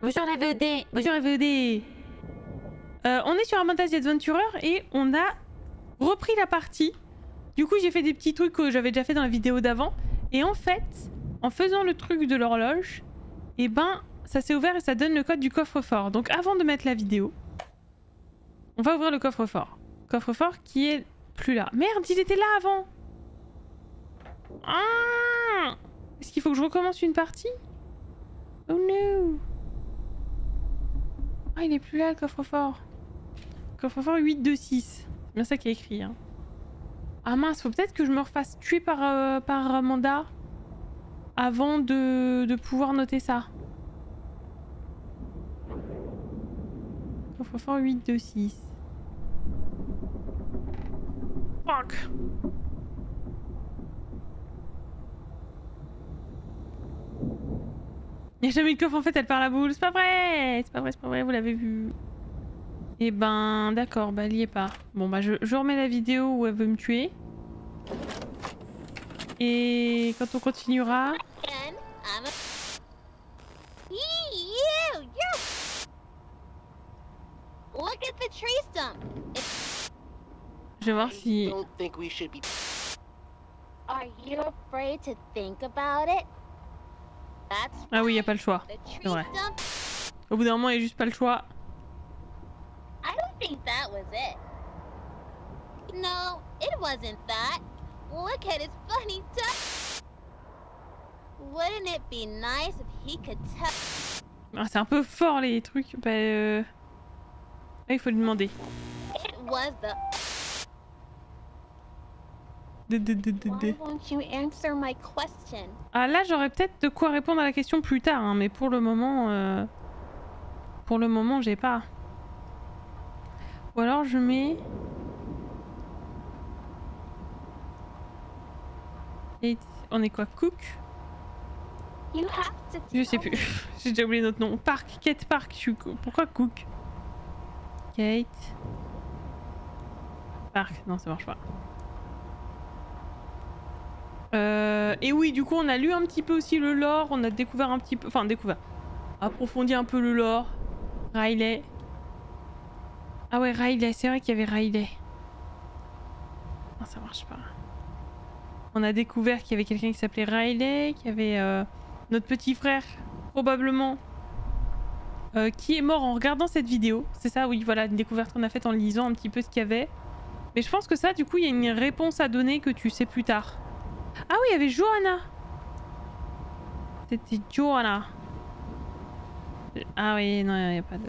Bonjour la VOD. Bonjour la VOD. On est sur Amanda the Adventurer et on a repris la partie. Du coup j'ai fait des petits trucs que j'avais déjà fait dans la vidéo d'avant. Et en fait, en faisant le truc de l'horloge, et ben ça s'est ouvert et ça donne le code du coffre-fort. Donc avant de mettre la vidéo, on va ouvrir le coffre-fort. Coffre-fort qui est plus là. Merde, il était là avant. Ah, est-ce qu'il faut que je recommence une partie? Oh no. Ah, il est plus là le coffre-fort. Coffre-fort 826. C'est bien ça qui est écrit. Hein. Ah mince, faut peut-être que je me refasse tuer par Amanda avant de pouvoir noter ça. Coffre-fort 826. Fuck. Il n'y a jamais eu de coffre en fait, elle part la boule. C'est pas vrai. C'est pas vrai, c'est pas vrai, vous l'avez vu. Et ben d'accord, bah elle y est pas. Bon bah je remets la vidéo où elle veut me tuer. Et quand on continuera... Je vais voir si... Ah oui, y a pas le choix. C'est vrai. Au bout d'un moment, il y a juste pas le choix. No, it wasn't that. Look at his funny tongue. Wouldn't it be nice if he could tell? Ah, c'est un peu fort les trucs. Bah, là, il faut lui demander. It was the. Why won't you answer my question? Ah là, j'aurais peut-être de quoi répondre à la question plus tard, hein, mais pour le moment, j'ai pas. Ou alors je mets. Et on est quoi, Cook? You have to Je sais tell plus. J'ai déjà oublié notre nom. Park, Kate Park. Pourquoi Cook? Kate. Park. Non, ça marche pas. Et oui, du coup, on a lu un petit peu aussi le lore. On a découvert un petit peu. Enfin, découvert. Approfondi un peu le lore. Riley. Ah ouais, Riley. C'est vrai qu'il y avait Riley. Non, ça marche pas. On a découvert qu'il y avait quelqu'un qui s'appelait Riley. Qu'il y avait notre petit frère, probablement. Qui est mort en regardant cette vidéo. C'est ça, oui, voilà, une découverte qu'on a faite en lisant un petit peu ce qu'il y avait. Mais je pense que ça, du coup, il y a une réponse à donner que tu sais plus tard. Ah oui, il y avait Johanna. C'était Johanna. Ah oui, non, il n'y a pas de...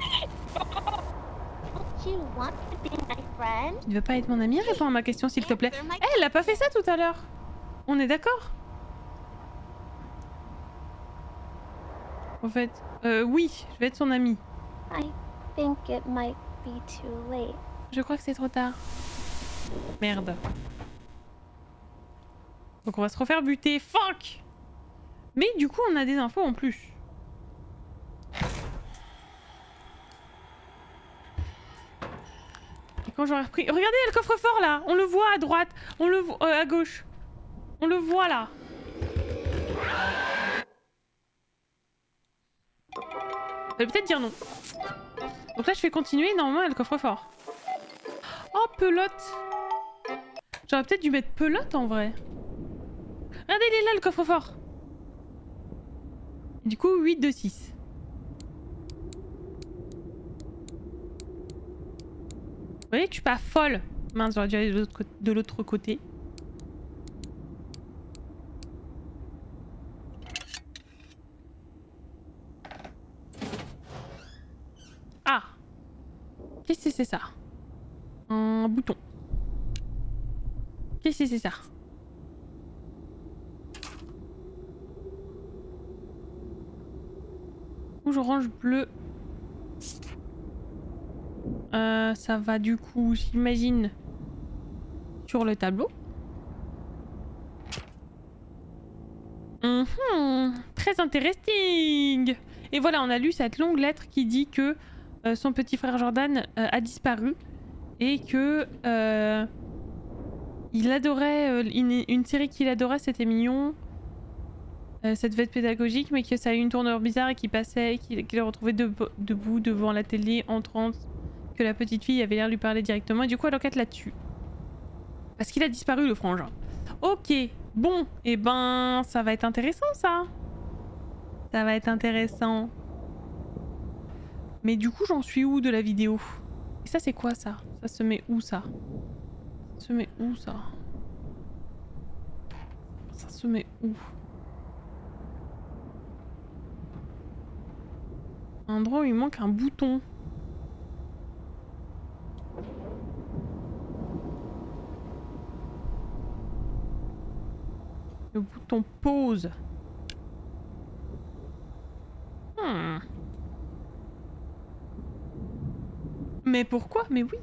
you want to be my friend? Tu ne veux pas être mon amie? Réponds à ma question, s'il te plaît. Eh, elle a pas fait ça tout à l'heure. On est d'accord? En fait, oui, je vais être son amie. I think it might be too late. Je crois que c'est trop tard. Merde. Donc on va se refaire buter. Fuck! Mais du coup, on a des infos en plus. Et quand j'aurai repris... Regardez, il y a le coffre-fort là! On le voit à droite. On le voit à gauche. On le voit là. Ça veut peut-être dire non. Donc là, je vais continuer. Normalement, il y a le coffre-fort. Oh, pelote! J'aurais peut-être dû mettre pelote en vrai. Regardez, il est là le coffre-fort. Du coup, 8 de 6. Vous voyez que je suis pas folle. Mince, j'aurais dû aller de l'autre côté. Ah! Qu'est-ce que c'est ça? Un bouton. Qu'est-ce que c'est ça? Rouge, orange, bleu. Ça va du coup, j'imagine, sur le tableau. Très intéressant. Et voilà, on a lu cette longue lettre qui dit que son petit frère Jordan a disparu et que il adorait une série qu'il adorait, c'était mignon. Ça devait être pédagogique, mais que ça a eu une tournure bizarre et qu'il passait, qu'il est retrouvé debout devant la télé en transe, que la petite fille avait l'air de lui parler directement et du coup elle enquête là-dessus. Parce qu'il a disparu le frangin. Ok, bon, et ben ça va être intéressant ça. Ça va être intéressant. Mais du coup j'en suis où de la vidéo? Et ça c'est quoi ça? Ça se met où ça? Ça se met où ça? Ça se met où? Un endroit où il manque un bouton. Le bouton pause. Mais pourquoi? Mais oui.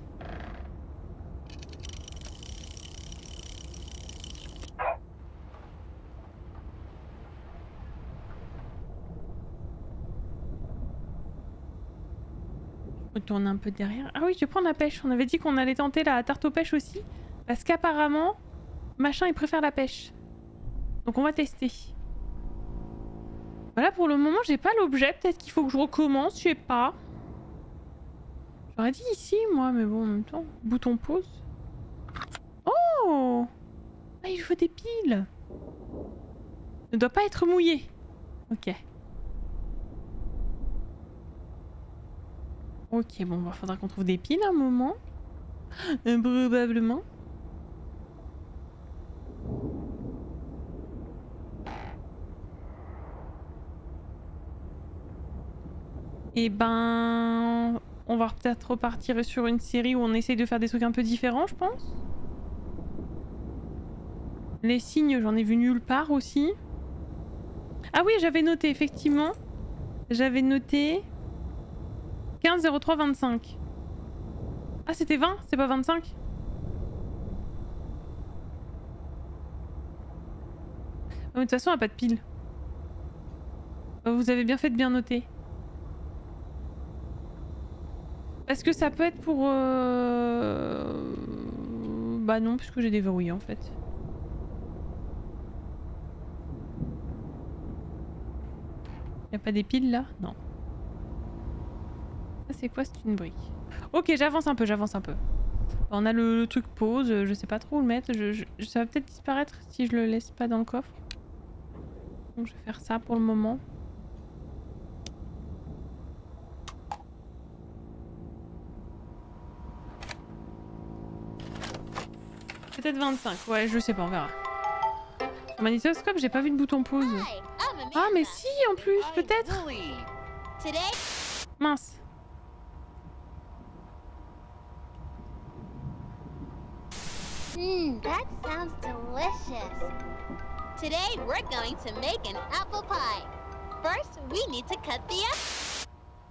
Je retourne un peu derrière. Ah oui, je vais prendre la pêche. On avait dit qu'on allait tenter la tarte aux pêches aussi. Parce qu'apparemment, machin, il préfère la pêche. Donc on va tester. Voilà, pour le moment, j'ai pas l'objet. Peut-être qu'il faut que je recommence, je sais pas. J'aurais dit ici, moi, mais bon, en même temps. Bouton pause. Oh! Ah, il faut des piles. Ne doit pas être mouillé. Ok. Ok, bon, bah, faudra qu'on trouve des piles à un moment. Probablement. Et ben... On va peut-être repartir sur une série où on essaye de faire des trucs un peu différents, je pense. Les signes, j'en ai vu nulle part aussi. Ah oui, j'avais noté, effectivement. J'avais noté... 15 03 25. Ah, c'était 20? C'est pas 25? Mais de toute façon, on n'a pas de pile. Vous avez bien fait de bien noter. Est-ce que ça peut être pour... Bah non, puisque j'ai déverrouillé en fait. Y'a pas des piles là? Non. Ça c'est quoi? C'est une brique. Ok, j'avance un peu, j'avance un peu. On a le truc pause, je sais pas trop où le mettre. Ça va peut-être disparaître si je le laisse pas dans le coffre. Donc je vais faire ça pour le moment. Peut-être 25, ouais, je sais pas, on verra. Sur magnétoscope, j'ai pas vu de bouton pause. Ah, mais si, en plus, peut-être. Mince. That sounds delicious. Today we're going to make an apple pie. First, we need to cut the apple.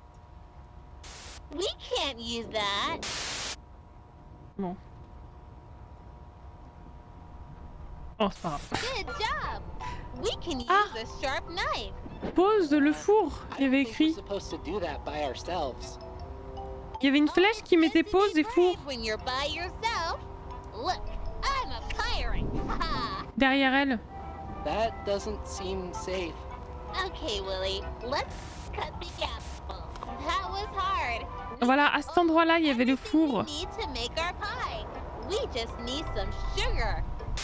We can't use that. Bon. Oh, c'est pas grave. Good job. We can use a sharp knife. Pose le four, il y avait écrit. Il y avait une flèche qui mettait pause et four. Look, I'm a pirate. Derrière elle. That doesn't seem safe. Okay, Willy, let's cut the apple. That was hard. Voilà, à cet endroit-là, il y avait le four. We need to make our pie. We just need some sugar.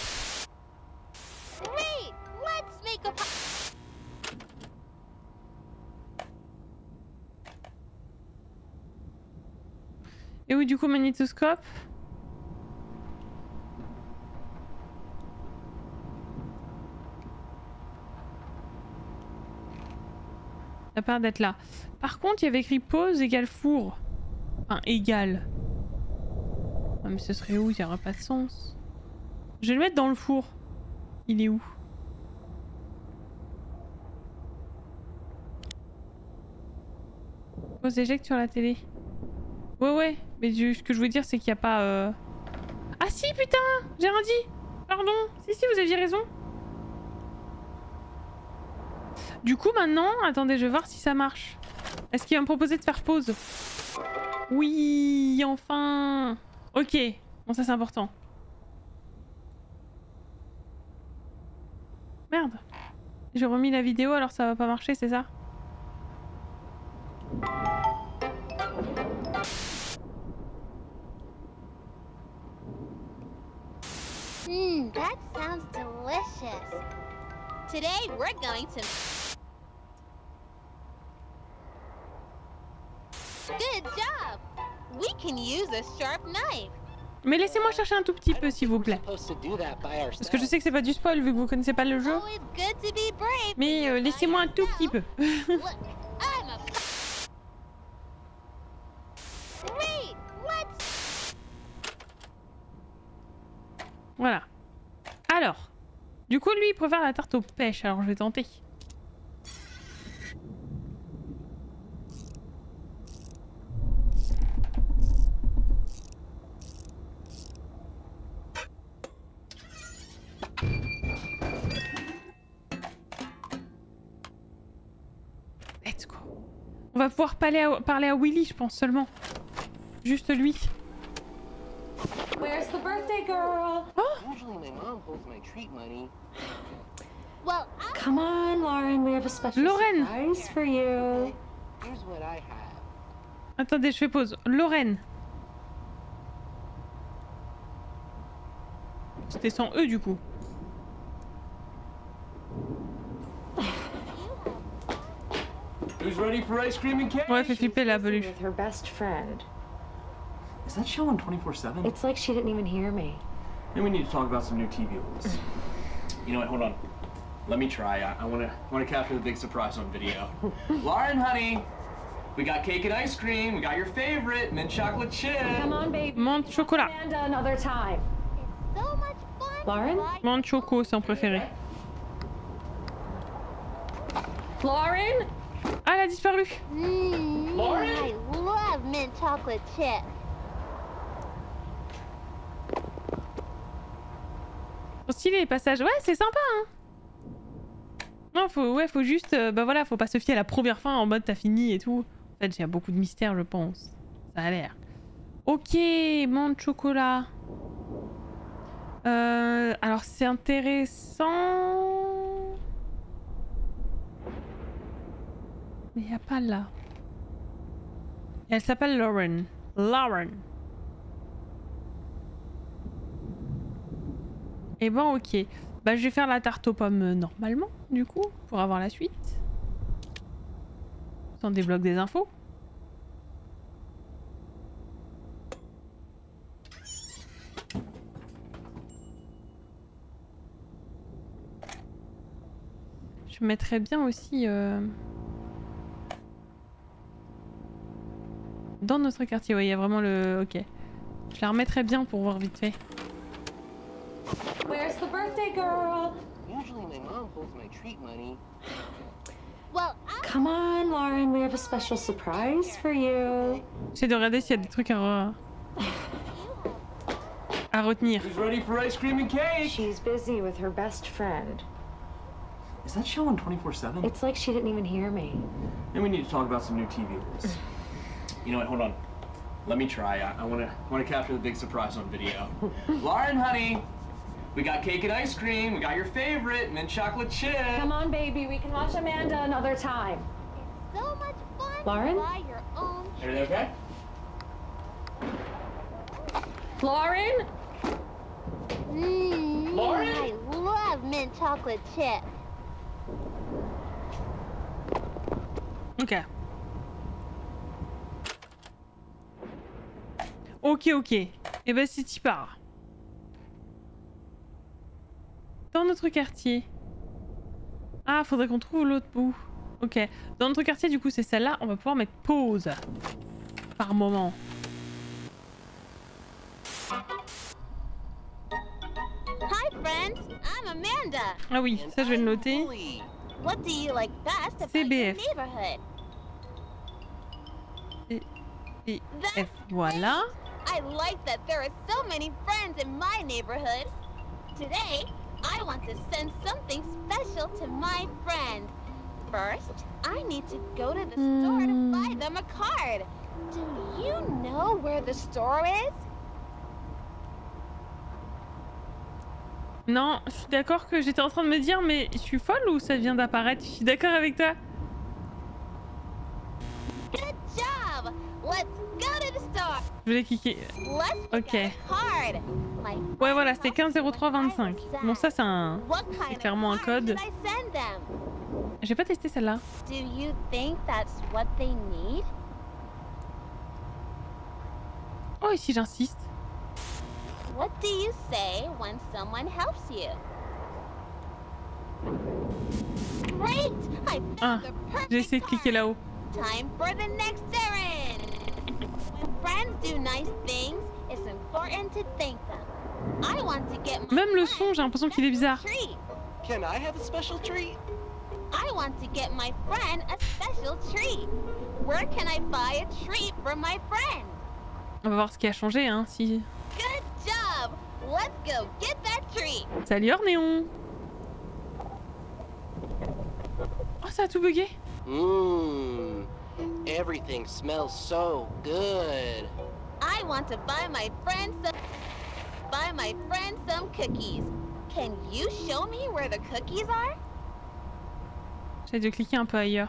Great, let's make a pie. Et oui, du coup, magnétoscope. Ça part d'être là. Par contre, il y avait écrit pause égale four. Enfin, égal. Ah, mais ce serait où? Il n'y aura pas de sens. Je vais le mettre dans le four. Il est où? Pause éjecte sur la télé. Ouais, mais ce que je veux dire, c'est qu'il n'y a pas... Ah si, putain! J'ai rien dit! Pardon! Si, vous aviez raison. Du coup, maintenant... Attendez, je vais voir si ça marche. Est-ce qu'il va me proposer de faire pause? Oui, enfin! Ok. Bon, ça c'est important. Merde. J'ai remis la vidéo alors ça va pas marcher, c'est ça? That sounds delicious. Today we're going to... Good job! We can use a sharp knife. Mais laissez-moi chercher un tout petit peu s'il vous plaît. Parce que je sais que c'est pas du spoil vu que vous connaissez pas le jeu. Always good to be brave. Mais laissez-moi un tout petit peu. Look, I'm a... Great! Let's... Voilà. Alors. Du coup lui il préfère la tarte aux pêches, alors je vais tenter. Let's go. On va pouvoir parler à Willy, je pense seulement. Juste lui. Where's the birthday girl? Usually my mom holds my treat money. Well, Come on, Lauren, we have a special Lauren. surprise for you. Here's what I have. Attendez, je fais pause. Lorraine. C'était sans E du coup. Who's ready for ice cream and cake? Ouais, fait flipper la Busy peluche. with her best friend. Is that show on 24/7? It's like she didn't even hear me. Then we need to talk about some new TV rules. You know what? Hold on. Let me try. I wanna capture the big surprise on video. Lauren, honey, we got cake and ice cream. We got your favorite mint chocolate chip. Come on, baby. Menthe chocolat. Amanda, another time. so much fun. Lauren? Menthe choco, c'est en préféré. Lauren? Ah, elle a disparu. Lauren? I love mint chocolate chip. Trop stylé les passages. Ouais, c'est sympa, hein. Non, faut juste... bah voilà, faut pas se fier à la première fin en mode t'as fini et tout. En fait, il y a beaucoup de mystères, je pense. Ça a l'air. Ok, menthe chocolat. Alors, c'est intéressant... Mais y a pas là. Et elle s'appelle Lauren. Lauren. Et ben ok. Bah je vais faire la tarte aux pommes normalement, du coup, pour avoir la suite. Ça en débloque des infos. Je mettrais bien aussi... Dans notre quartier, ouais, il y a vraiment le... Ok. Je la remettrais bien pour voir vite fait. Where's the birthday girl? Usually my mom holds my treat money. Well, Come on, Lauren, we have a special surprise for you. J'essaie de regarder s'il y a des trucs à retenir. Who's ready for ice cream and cake? She's busy with her best friend. Is that show on 24/7? It's like she didn't even hear me. Then we need to talk about some new TV rules. You know what? Hold on. Let me try. I wanna capture the big surprise on video. Lauren, honey, we got cake and ice cream. We got your favorite mint chocolate chip. Come on, baby, we can watch Amanda another time. so much fun Lauren? to buy your own. Everything okay? Lauren? Lauren? I love mint chocolate chip. Ok. Ok. Et ben c'est y part. Dans notre quartier. Ah, faudrait qu'on trouve l'autre bout. Ok. Dans notre quartier, du coup, c'est celle-là. On va pouvoir mettre pause. Par moment. Hi, friends. I'm Amanda. Ah oui, ça je vais le noter. Bully. What do you like best about your CBF. neighborhood? F, voilà. I like that there are so many friends in my neighborhood. Today, I want to send something special to my friend. First, I need to go to the store to buy them a card. Do you know where the store is? Non, je suis d'accord que j'étais en train de me dire, mais je suis folle ou ça vient d'apparaître? Je suis d'accord avec toi. Good job! Let's go to the store. Je voulais cliquer. Let's Ok. get hard. My Ouais, voilà, c'était 150325. Bon, ça, c'est un. What kind C'est of clairement un card code. should I send them? J'ai pas testé celle-là. Do you think that's what they need? Oh, ici, j'insiste. What do you say when someone helps you? Great! I found Ah, the perfect j'ai essayé de cliquer card. là-haut. Time for the next errand. When friends do nice things, it's important to thank them. I want to get my Même le friend son, j'ai l'impression qu'il est a bizarre. treat. Can I have a special treat? I want to get my friend a special treat. Where can I buy a treat for my friend? On va voir ce qui a changé, hein. Si. Good job! Let's go get that treat. Salut Ornéon. Oh, ça a tout bugué. Mmm. Everything smells so good. I want to buy my friend some cookies. Can you show me where the cookies are? J'essaie de cliquer un peu ailleurs.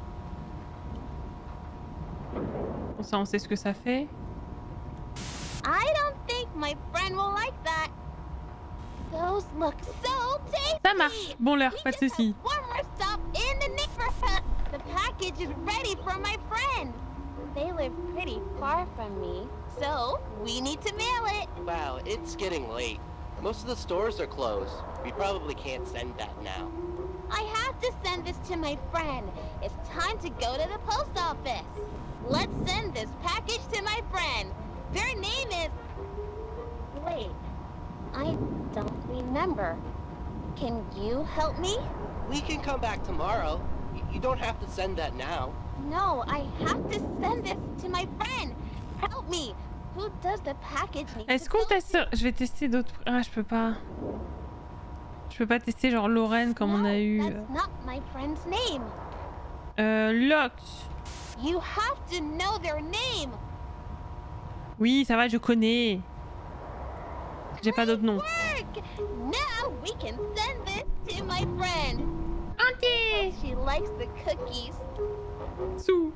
Bon, ça, on sait ce que ça fait. I don't think my friend will like that. Those look so tasty. Ça marche. Bon l'heure, pas de We just soucis. have one more stop in the neighborhood. The package is ready for my friend. They live pretty far from me, so we need to mail it. Wow, it's getting late. Most of the stores are closed. We probably can't send that now. I have to send this to my friend. It's time to go to the post office. Let's send this package to my friend. Their name is... Wait, I don't remember. Can you help me? We can come back tomorrow. You don't have to send that now. No, I have to send this to my friend. Help me. Who does the package need Est-ce to qu'on go teste... to? Je vais tester d'autres... Ah, je peux pas. Je peux pas tester genre Lorraine comme on a No, eu... that's not my friend's name. Locke. You have to know their name. Oui, ça va, je connais. J'ai pas d'autre nom. Work! Now we can send this to my friend. Entier. She likes the cookies. Sous.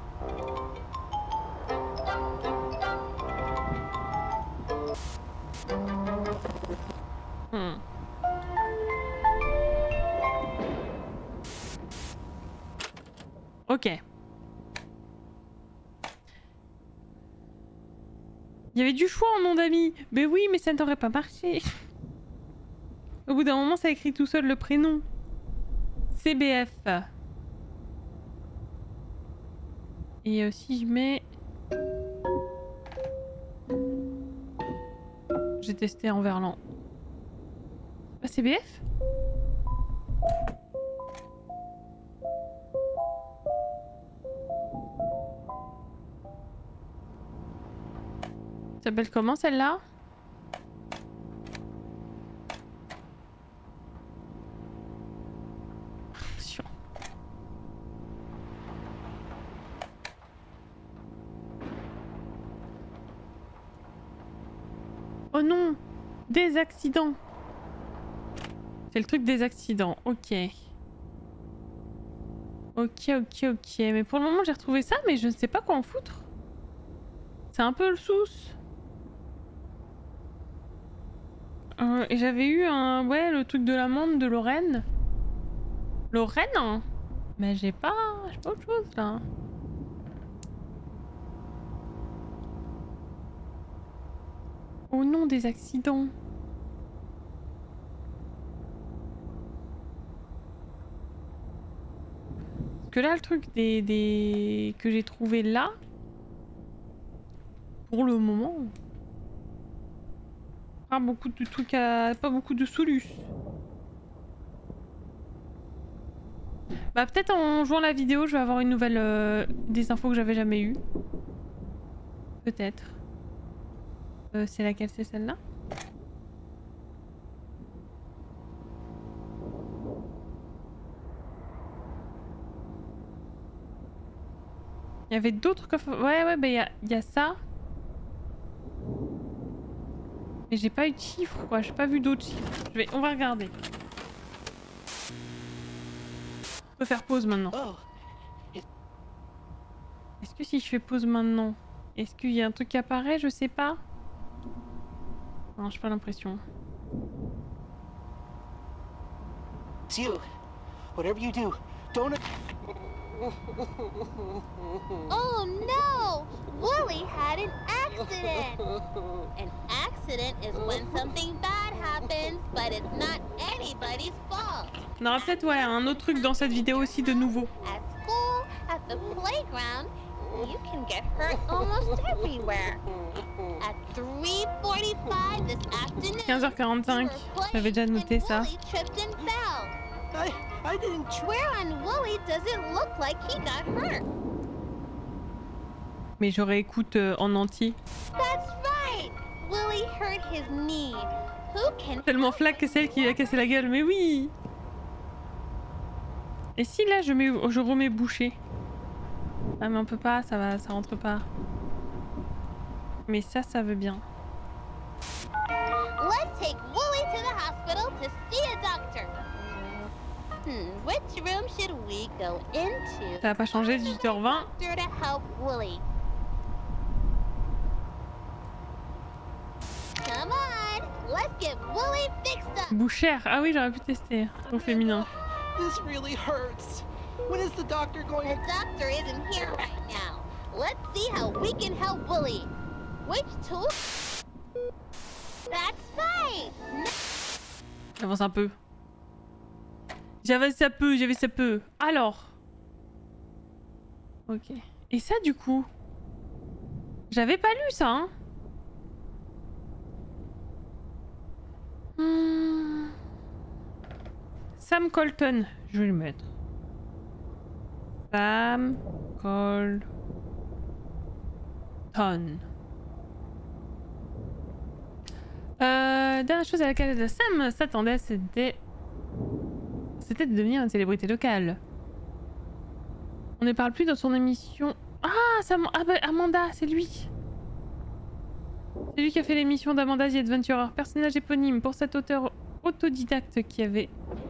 Ok. Il y avait du choix en nom d'amis. Mais oui, mais ça n'aurait pas marché. Au bout d'un moment, ça écrit tout seul le prénom. CBF. Et si je mets... J'ai testé en verlan. Ah, CBF? Ça s'appelle comment celle-là? Chiant. Oh non! Des accidents! C'est le truc des accidents, ok. Ok. Mais pour le moment j'ai retrouvé ça, mais je ne sais pas quoi en foutre. C'est un peu le souci. Et j'avais eu un... Ouais, le truc de l'amende de Lorraine. Lorraine? Mais j'ai pas autre chose là. Oh non, des accidents. Parce que là, le truc des... que j'ai trouvé là... Pour le moment... Pas beaucoup de trucs à... Pas beaucoup de solutions. Bah peut-être en jouant la vidéo, je vais avoir une nouvelle... des infos que j'avais jamais eues. Peut-être. C'est laquelle? C'est celle-là? Il y avait d'autres coffres... Ouais, bah il y a ça. Mais j'ai pas eu de chiffres quoi, j'ai pas vu d'autres chiffres. On va regarder. On peut faire pause maintenant. Oh, Est-ce que si je fais pause maintenant, est-ce qu'il y a un truc qui apparaît? Je sais pas. Non, j'ai pas l'impression. it's you. Whatever you do, don't... Oh no! Wooly had an accident! An accident is when something bad happens, but it's not anybody's fault. On aura peut-être ouais, un autre truc dans cette vidéo aussi de nouveau. At school, at the playground, you can get hurt almost everywhere. At 3:45 this afternoon, 15h45, j'avais déjà noté ça. Wooly tripped and fell. I didn't try. Where on Wooly does it look like he got hurt? Mais je réécoute en entier. That's right! Wooly hurt his knee. Who can... Tellement flaque que c'est elle qui lui a cassé la gueule, mais oui! Et si là je remets bouché? Ah mais on peut pas, ça rentre pas. Mais ça veut bien. Let's take Wooly to the hospital to see a doctor. Which room should we go into? Ça va pas changer, 18h20. Doctor to help Wooly. Come on, let's get Wooly fixed up. Bouchère, ah oui j'aurais pu tester au féminin. This really hurts. When is the doctor going? The doctor isn't here right now. Let's see how we can help Wooly. Which tool? That's right. J'avance un peu. J'avais ça peu. Alors. Ok. Et ça du coup. J'avais pas lu ça hein. Sam Colton. Je vais le mettre. Sam Colton. Dernière chose à laquelle Sam s'attendait, c'était de devenir une célébrité locale. On ne parle plus dans son émission. Ah bah, Amanda, c'est lui. C'est lui qui a fait l'émission d'Amanda The Adventurer, personnage éponyme pour cet auteur autodidacte qui avait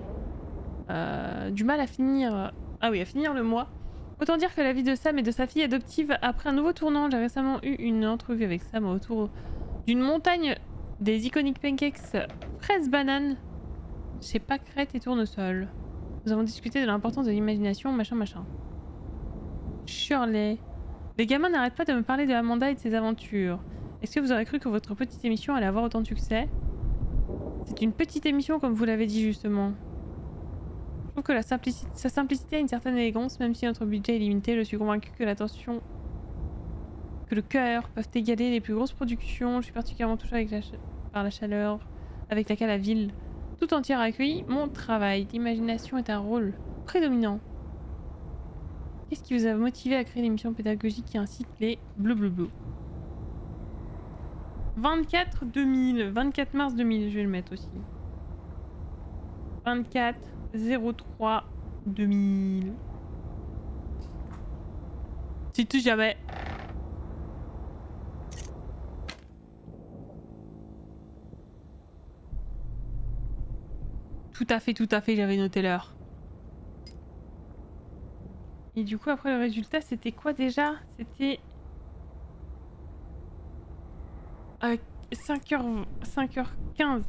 du mal à finir... à finir le mois. Autant dire que la vie de Sam et de sa fille adoptive après un nouveau tournant. J'ai récemment eu une entrevue avec Sam autour d'une montagne des iconiques pancakes fraises bananes chez Pâquerette et Tournesol. Nous avons discuté de l'importance de l'imagination, machin. Shirley. Les gamins n'arrêtent pas de me parler de Amanda et de ses aventures. Est-ce que vous aurez cru que votre petite émission allait avoir autant de succès? C'est une petite émission comme vous l'avez dit justement. Je trouve que sa simplicité a une certaine élégance, même si notre budget est limité. Je suis convaincue que l'attention, que le cœur peuvent égaler les plus grosses productions. Je suis particulièrement touchée par la chaleur avec laquelle la ville tout entière a accueilli mon travail. L'imagination est un rôle prédominant. Qu'est-ce qui vous a motivé à créer l'émission pédagogique qui incite les bleu. 24 mars 2000, je vais le mettre aussi. 24 03 2000. Si tout jamais. Tout à fait, j'avais noté l'heure. Et du coup, après le résultat, c'était quoi déjà? C'était 5h15.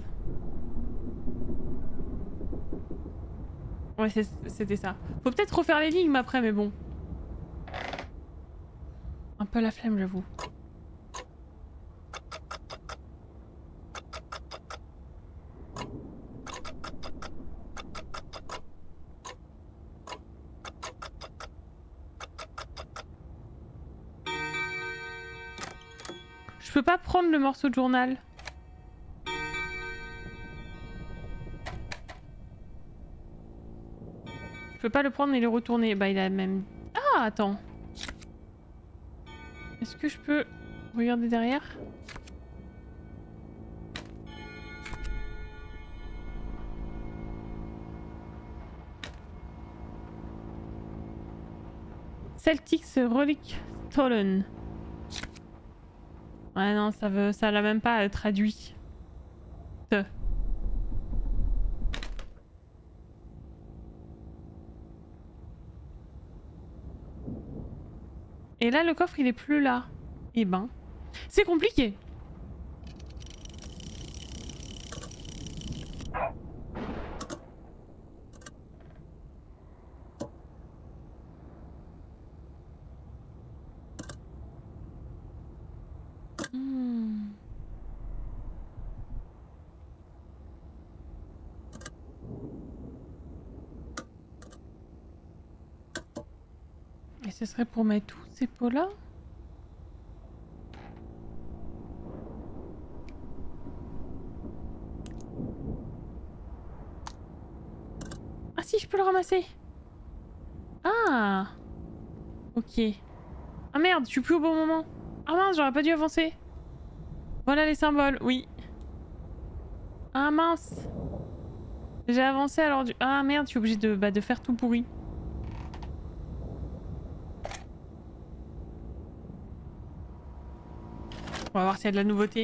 Ouais, c'était ça. Faut peut-être refaire l'énigme après, mais bon. Un peu la flemme, j'avoue. Je peux pas prendre le morceau de journal. Je peux pas le prendre et le retourner. Bah il a même... Ah attends. Est-ce que je peux regarder derrière? Celtics Relic Stolen. Ouais non, ça l'a même pas traduit. Et là, le coffre, il est plus là. Eh ben, c'est compliqué. Et ce serait pour mettre tous ces pots là? Ah si, je peux le ramasser. Ah. Ok. Ah merde, je suis plus au bon moment. Ah mince, j'aurais pas dû avancer. Voilà les symboles, oui. Ah mince. J'ai avancé alors du... Ah merde, je suis obligée de faire tout pourri. On va voir s'il y a de la nouveauté.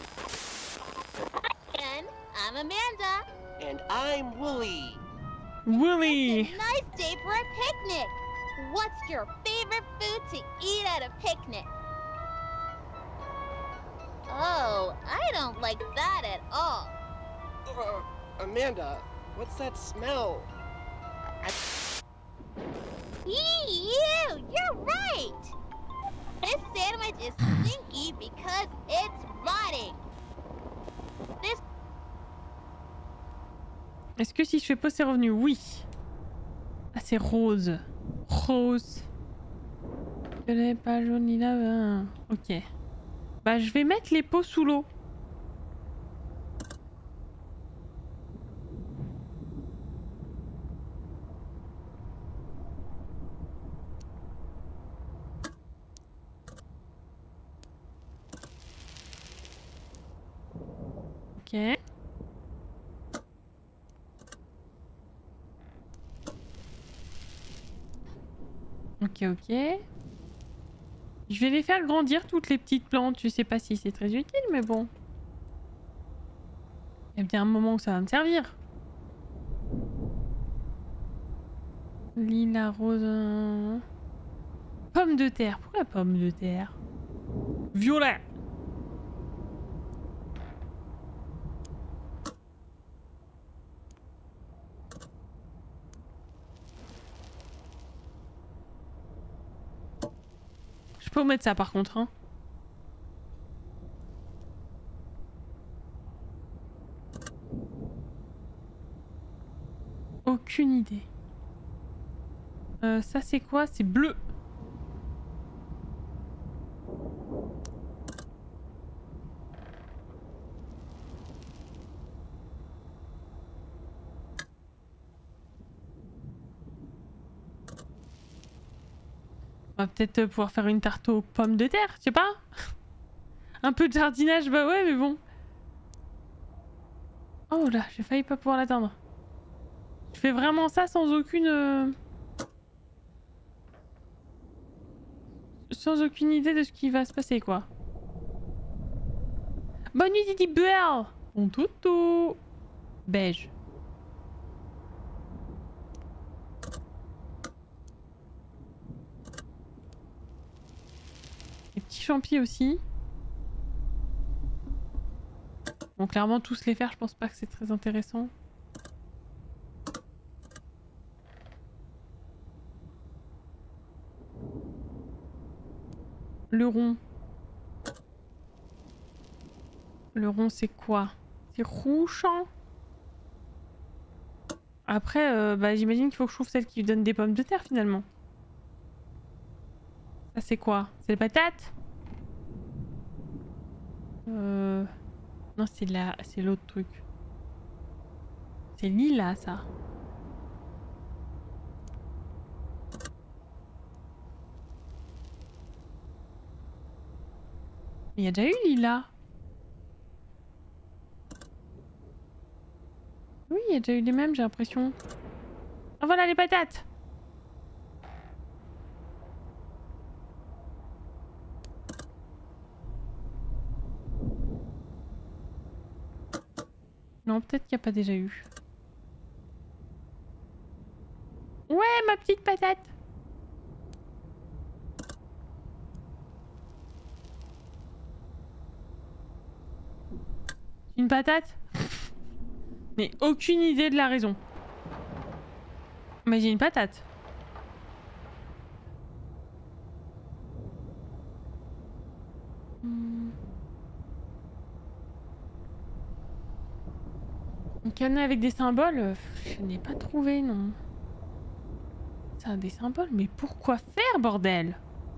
And I'm Amanda. And I'm Wooly. Wooly! It's a nice day for a picnic. What's your favorite food to eat at a picnic? Oh, I don't like that at all. Amanda, what's that smell? You! You're right! This sandwich is stinky because it's rotting. This... Est-ce que si je fais pause c'est revenu? Oui. Ah c'est rose. Rose. Je n'ai pas jaune ni là. Ok. Bah je vais mettre les pots sous l'eau. Ok. Ok, ok. Je vais les faire grandir toutes les petites plantes. Je sais pas si c'est très utile, mais bon. Il y a bien un moment où ça va me servir. Lilas, rose... Pomme de terre. Pourquoi pomme de terre? Violet. Je peux mettre ça par contre, hein. Aucune idée. Ça c'est quoi? C'est bleu. On va peut-être pouvoir faire une tarte aux pommes de terre, je sais pas. Un peu de jardinage, bah ouais, mais bon. Oh là, j'ai failli pas pouvoir l'atteindre. Je fais vraiment ça sans aucune... Sans aucune idée de ce qui va se passer, quoi. Bonne nuit, Didi Burl. Bon toutou. Beige. Les petits champis aussi. Bon, clairement, tous les faire, je pense pas que c'est très intéressant. Le rond. Le rond, c'est quoi? C'est rouge. Après, bah, j'imagine qu'il faut que je trouve celle qui donne des pommes de terre, finalement. Ça, c'est quoi? C'est les patates? Non, c'est l'autre truc. C'est lilas, ça. Il y a déjà eu lilas. Oui, il y a déjà eu les mêmes, j'ai l'impression. Ah voilà les patates! Non, peut-être qu'il n'y a pas déjà eu. Ouais, ma petite patate! Une patate? Mais aucune idée de la raison. Mais j'ai une patate. Un cadenas avec des symboles? Je n'ai pas trouvé, non. Ça a des symboles, mais pourquoi faire, bordel?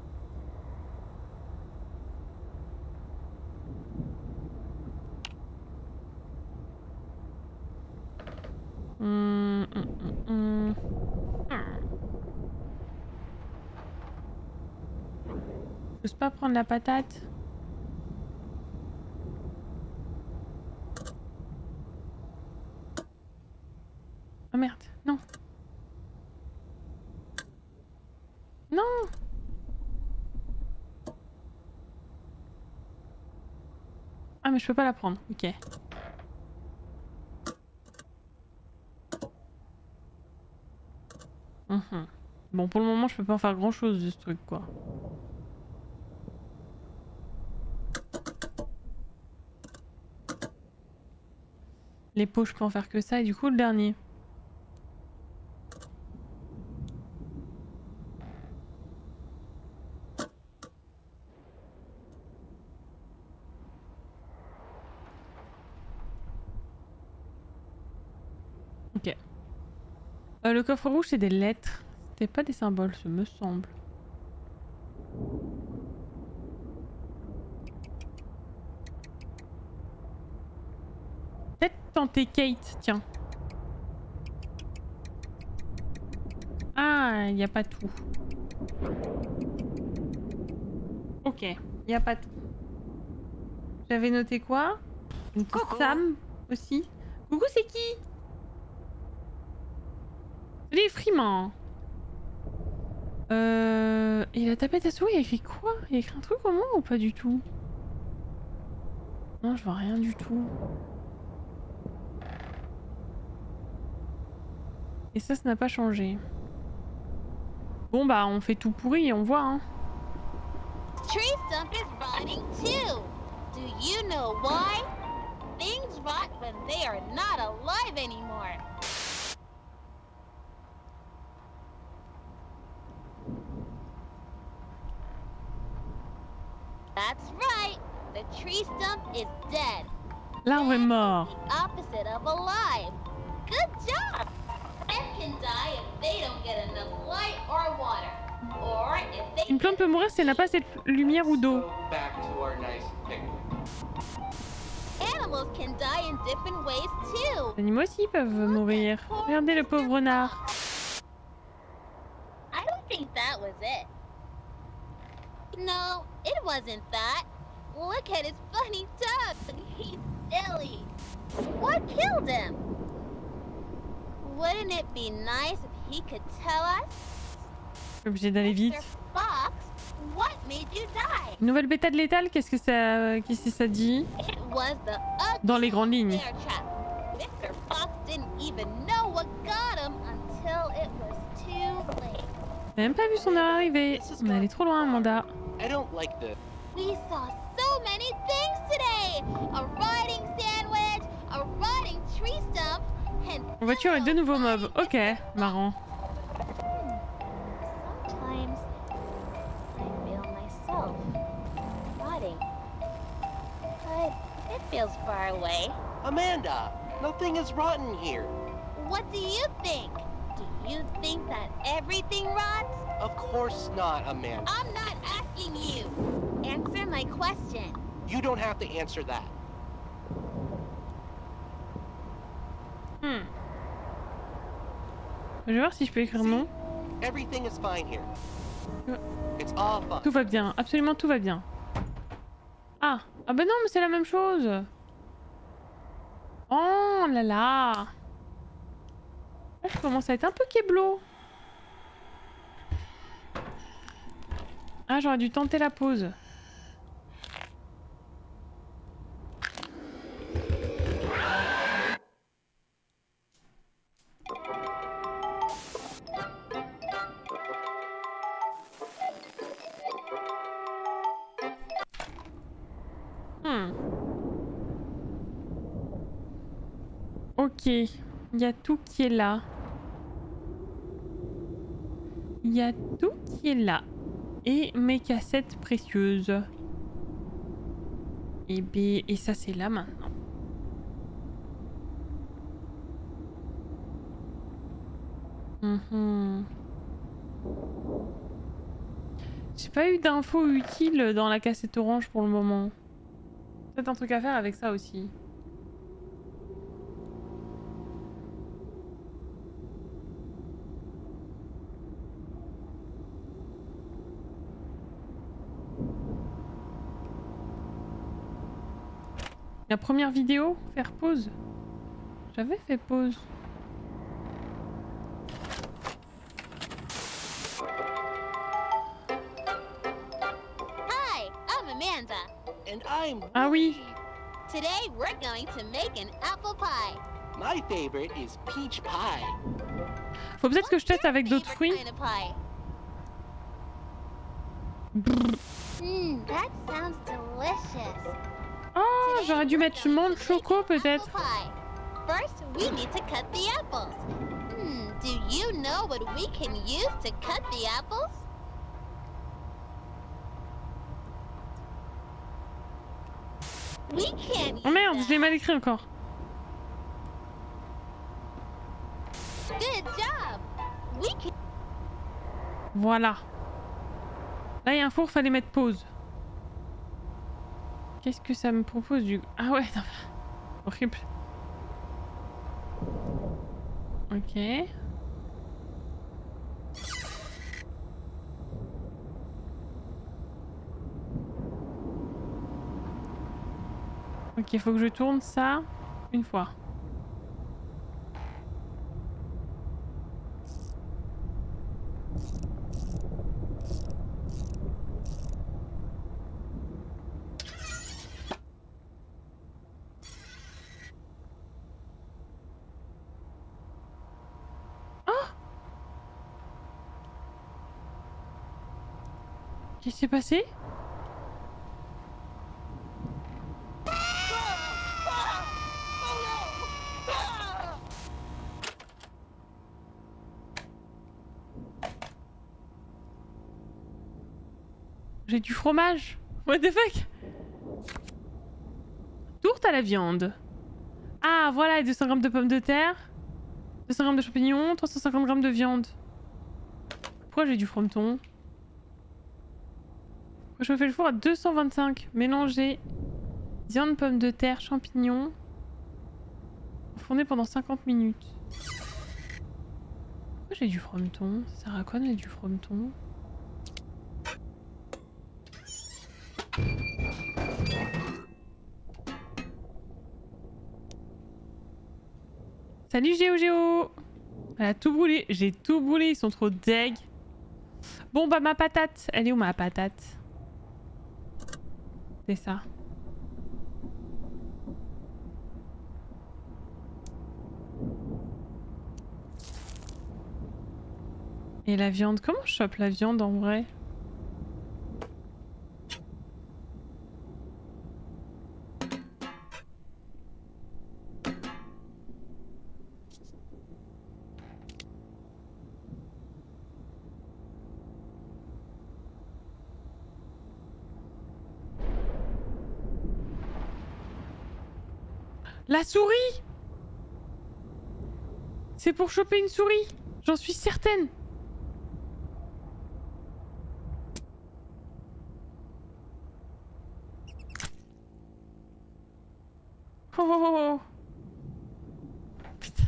J'ose pas prendre la patate. Oh merde, non. Non. Ah mais je peux pas la prendre, ok. Bon, pour le moment, je peux pas en faire grand chose de ce truc, quoi. Les pots, je peux en faire que ça, et du coup, le dernier. Ok. Le coffre rouge, c'est des lettres. C'était pas des symboles, ce me semble. Peut-être tenter Kate, tiens. Ah, il n'y a pas tout. Ok, il n'y a pas tout. J'avais noté quoi? Une petite Sam aussi. Coucou, c'est qui? Les Freeman. Et la tapette à souris, il a écrit quoi? Il a écrit un truc au moins ou pas du tout? Non, je vois rien du tout. Et ça n'a pas changé. Bon bah on fait tout pourri et on voit hein. Tree stump is rotting too. Do you know why? Things rot when they are not alive anymore. That's right. The tree stump is dead. L'arbre est mort. The opposite of alive. Good job. Plants can die if they don't get enough light or water. Or if they Une plante peut mourir si elle n'a pas assez de lumière ou d'eau. Go back to our nice picnic. Animals can die in different ways too. Les animaux aussi peuvent mourir. Regardez le pauvre renard. I don't think that was it. No, it wasn't that. Look at his funny tongue. He's silly. What killed him? Wouldn't it be nice if he could tell us? Je suis obligée d'aller vite. Mr. Fox, what made you die? Nouvelle bêta de l'étal, qu'est-ce que ça dit? It was the ugly Dans les grandes lignes. bear trap. Mr. Fox didn't even know what got him until it was too late. J'ai même pas vu son heure arriver. On est allé trop loin, Amanda. I don't like the... We saw so many things today. A rotting sandwich, a rotting tree stump, and En voiture et deux nouveaux mobs. Ok, marrant. sometimes I feel myself rotting. But it feels far away. Amanda, nothing is rotten here. What do you think? Do you think that everything rots? Of course not, Amanda. I'm not asking you. Answer my question. You don't have to answer that. Je vais voir si je peux écrire non. Everything is fine here. It's all fun. Tout va bien, absolument tout va bien. Ah, ah bah non, mais c'est la même chose. Oh là là. Là, je commence à être un peu keblo. Ah, j'aurais dû tenter la pause. Ok, il y a tout qui est là. Il y a tout qui est là. Et mes cassettes précieuses. Et ça c'est là maintenant. J'ai pas eu d'infos utiles dans la cassette orange pour le moment. Peut-être un truc à faire avec ça aussi. La première vidéo, faire pause. J'avais fait pause. Hi, I'm Amanda. And I'm Ah oui. Today we're going to make an apple pie. My favorite is peach pie. Faut peut-être que je teste avec d'autres fruits. Kind of pie? That sounds delicious. Oh, j'aurais dû mettre menthe choco peut-être. First, we need to cut the apples. Do you know what we can use to cut the apples? We can't Oh merde, use je l'ai mal écrit encore. that. Good job. We can. Voilà. Là, il y a un four, fallait mettre pause. Qu'est-ce que ça me propose du... Ah ouais, non. Horrible. Ok. Ok, faut que je tourne ça une fois. Qu'est-ce qui s'est passé? J'ai du fromage. What the fuck? Tourte à la viande. Ah voilà, 200 grammes de pommes de terre, 200 grammes de champignons, 350 grammes de viande. Pourquoi j'ai du frometon? Faut chauffer le four à 225. Mélanger viande, pommes de terre, champignons. Enfourner pendant 50 minutes. Pourquoi j'ai du frometon? Ça sert à quoi de mettre du frometon? Salut Géo. Elle a tout brûlé. J'ai tout brûlé, ils sont trop deg. Bon bah ma patate. Elle est où ma patate? C'est ça. Et la viande, comment je chope la viande en vrai? La souris! C'est pour choper une souris, j'en suis certaine. Oh, oh, oh, oh. Putain.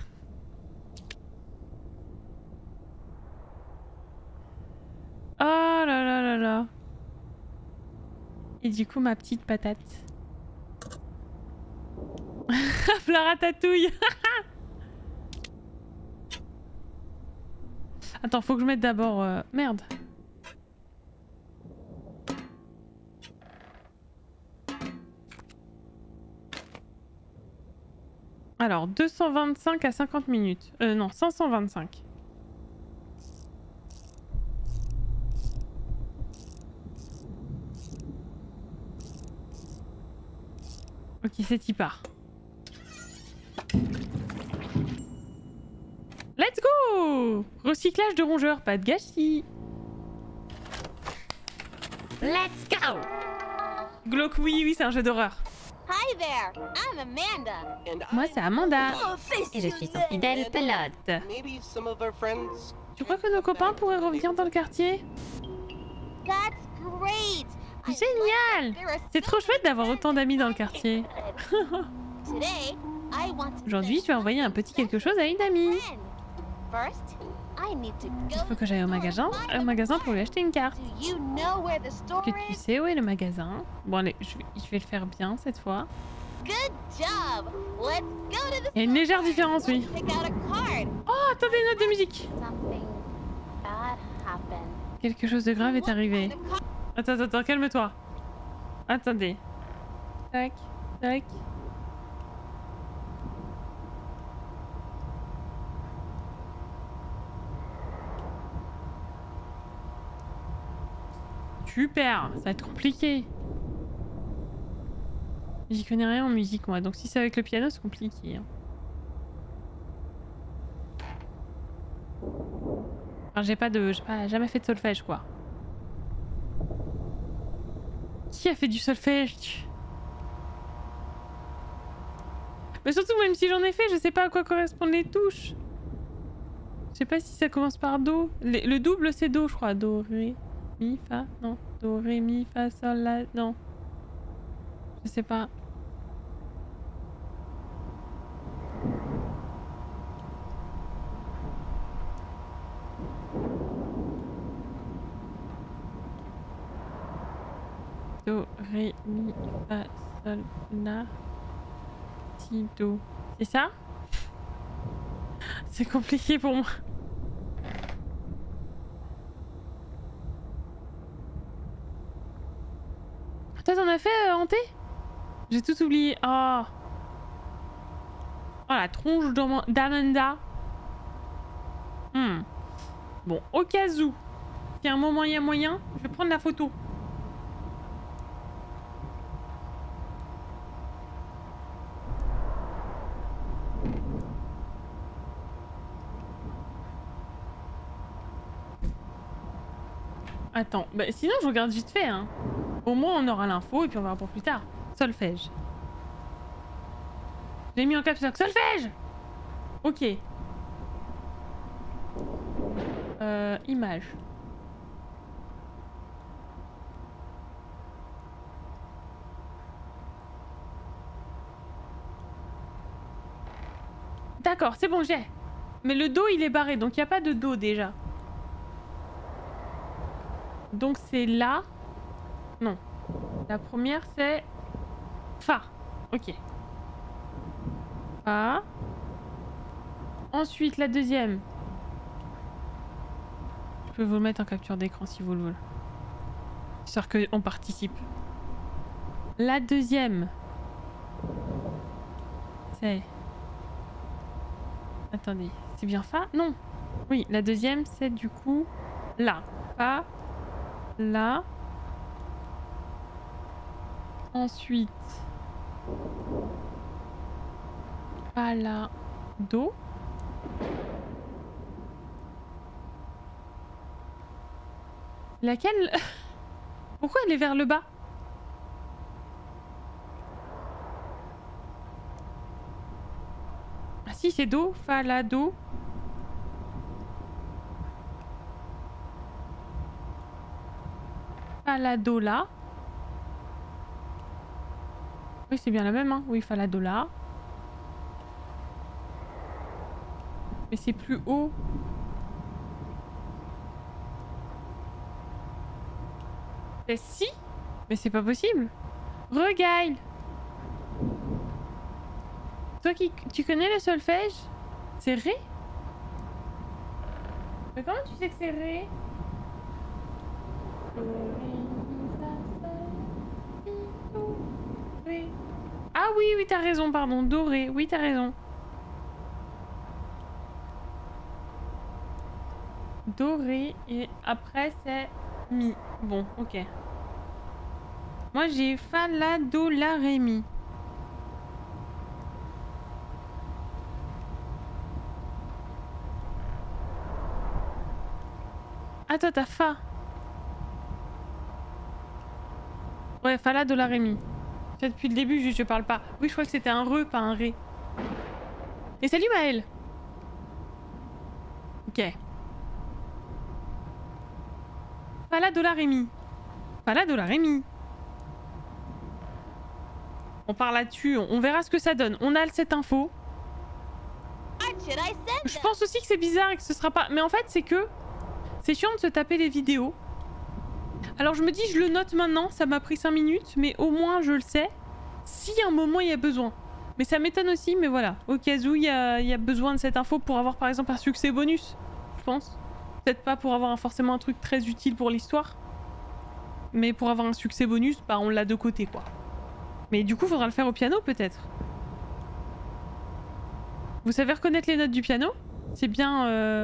Oh là là là là. Et du coup ma petite patate. La ratatouille. Attends, faut que je mette d'abord... Merde. Alors, 225 à 50 minutes. Non, 525. Ok, c'est y part. Oh, recyclage de rongeurs, pas de gâchis. Let's go! Glauque, oui, c'est un jeu d'horreur. Hi there, I'm Amanda. And Moi, c'est Amanda. Et je suis son fidèle pelote. maybe some of our friends. Tu crois que nos copains pourraient revenir dans le quartier? That's great. I Génial! like that there are C'est trop so chouette many d'avoir friends autant d'amis dans le in my quartier. neighborhood. Today, I want to Aujourd'hui, send je vais envoyer un petit quelque chose à une something amie. to a friend. First, I need to go Il faut to que j'aille au the store magasin, and find the pour lui acheter une carte. Do you know where the store Que tu is? sais où est le magasin? Bon allez, je vais le faire bien cette fois. Good job. Let's go to the Il y a une légère store. différence, oui. Let's pick out a card. Oh, attendez, note de musique. Something bad happened. Quelque chose de grave est arrivé. What kind of card- Attends, calme-toi. Attendez. Tac, tac. Super, ça va être compliqué. J'y connais rien en musique moi, donc si c'est avec le piano c'est compliqué. Hein. Enfin, j'ai jamais fait de solfège quoi. Qui a fait du solfège? Mais surtout même si j'en ai fait, je sais pas à quoi correspondent les touches. Je sais pas si ça commence par do. Le double c'est do je crois. Do, ré, mi, fa, non. Do, ré, mi, fa, sol, la, non. Je sais pas. Do, ré, mi, fa, sol, la, si, do. C'est ça? C'est compliqué pour moi. Toi t'en as fait Hanté? J'ai tout oublié. Oh. Oh la tronche d'Amanda. Bon, au cas où, s'il y a un moment il y a moyen, je vais prendre la photo. Attends, bah, sinon je regarde vite fait. Hein. Au moins on aura l'info et puis on verra pour plus tard. Solfège. J'ai mis en caps lock. Solfège! Ok. Image. D'accord, c'est bon, j'ai. Mais le do il est barré, donc il n'y a pas de do déjà. Donc c'est la. Non. La première c'est fa. Ok. Fa. Ensuite la deuxième. Je peux vous le mettre en capture d'écran si vous le voulez. Histoire qu'on participe. La deuxième. C'est. Attendez, c'est bien fa? Non. Oui, la deuxième c'est du coup la. Fa. Là. Ensuite. Pas là. Do. Laquelle? Pourquoi elle est vers le bas? Ah si, c'est do. Fa, la, do. Fa, la, do, la. Oui, c'est bien la même, hein. Oui, fa, la, do, la. Mais c'est plus haut. C'est si? Mais c'est pas possible. Regarde. Toi tu connais le solfège? C'est ré? Mais comment tu sais que c'est ré? Ah oui, oui, t'as raison, pardon. Do, ré. Oui, t'as raison. Do, ré. Et après, c'est mi. Bon, ok. Moi, j'ai fa, la, do, la, ré, mi. Ah, toi, t'as Fa. Ouais, Fala de la Rémi. Depuis le début, juste je parle pas. Oui, je crois que c'était un re, pas un ré. Et salut Maël. Ok. Fala de la Rémi. Fala de la Rémi. On part là-dessus, on verra ce que ça donne. On a cette info. Je pense aussi que c'est bizarre et que ce sera pas... Mais en fait, c'est que... C'est chiant de se taper les vidéos. Alors je me dis, je le note maintenant, ça m'a pris 5 minutes, mais au moins je le sais. Si à un moment il y a besoin. Mais ça m'étonne aussi, mais voilà. Au cas où il y a besoin de cette info pour avoir par exemple un succès bonus, je pense. Peut-être pas pour avoir forcément un truc très utile pour l'histoire. Mais pour avoir un succès bonus, bah on l'a de côté quoi. Mais du coup, faudra le faire au piano peut-être. Vous savez reconnaître les notes du piano? C'est bien...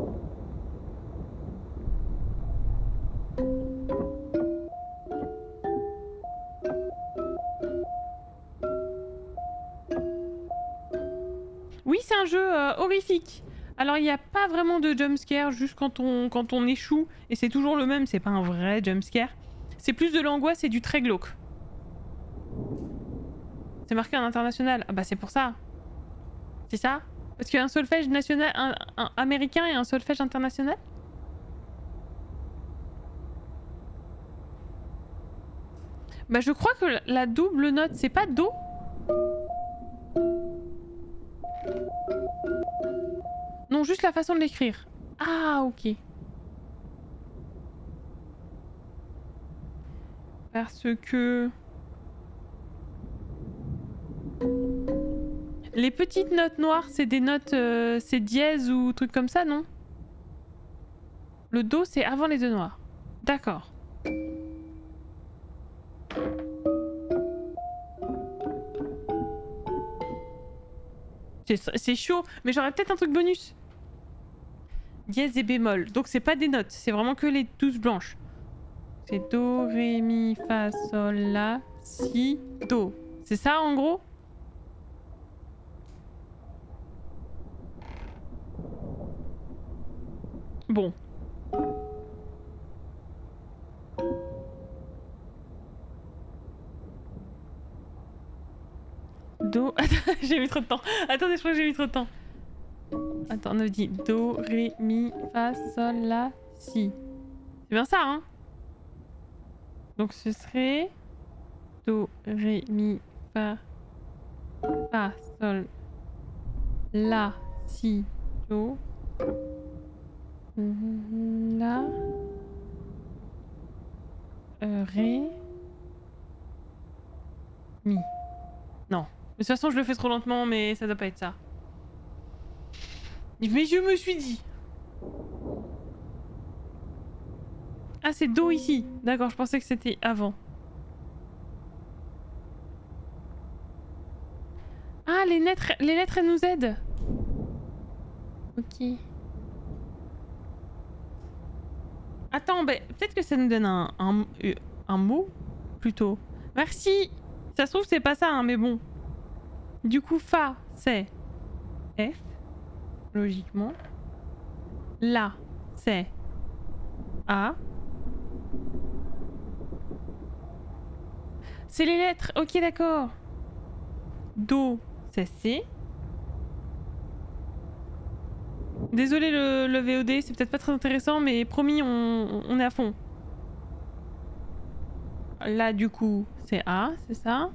Oui, c'est un jeu horrifique. Alors, il n'y a pas vraiment de jumpscare, juste quand on échoue. Et c'est toujours le même, c'est pas un vrai jumpscare. C'est plus de l'angoisse et du très glauque. C'est marqué en international. Ah bah c'est pour ça. C'est ça? Parce qu'il y a un solfège national, un américain et un solfège international? Bah je crois que la double note, c'est pas Do? Non, juste la façon de l'écrire. Ah, ok. Parce que... Les petites notes noires, c'est des notes... c'est dièse ou truc comme ça, non? Le Do, c'est avant les deux noirs. D'accord. C'est chaud, mais j'aurais peut-être un truc bonus. Dièse et bémol. Donc c'est pas des notes, c'est vraiment que les 12 blanches. C'est Do, Ré, Mi, Fa, Sol, La, Si, Do. C'est ça en gros? Bon. Do... Attends, j'ai mis trop de temps. Attendez, je crois que j'ai mis trop de temps. Attends, on a dit Do, Ré, Mi, Fa, Sol, La, Si. C'est bien ça, hein? Donc ce serait... Do, Ré, Mi, Fa, Sol, La, Si, Do, La, Ré, Mi. Non. De toute façon, je le fais trop lentement, mais ça doit pas être ça. Mais je me suis dit... Ah, c'est Do ici. D'accord, je pensais que c'était avant. Ah, les lettres, elles nous aident. Ok. Attends, bah, peut-être que ça nous donne un mot, plutôt. Merci. Ça se trouve, c'est pas ça, hein, mais bon. Du coup, Fa, c'est F, logiquement. La, c'est A. C'est les lettres, ok, d'accord. Do, c'est C. Désolé le VOD, c'est peut-être pas très intéressant, mais promis, on est à fond. Là, du coup, c'est A, c'est ça.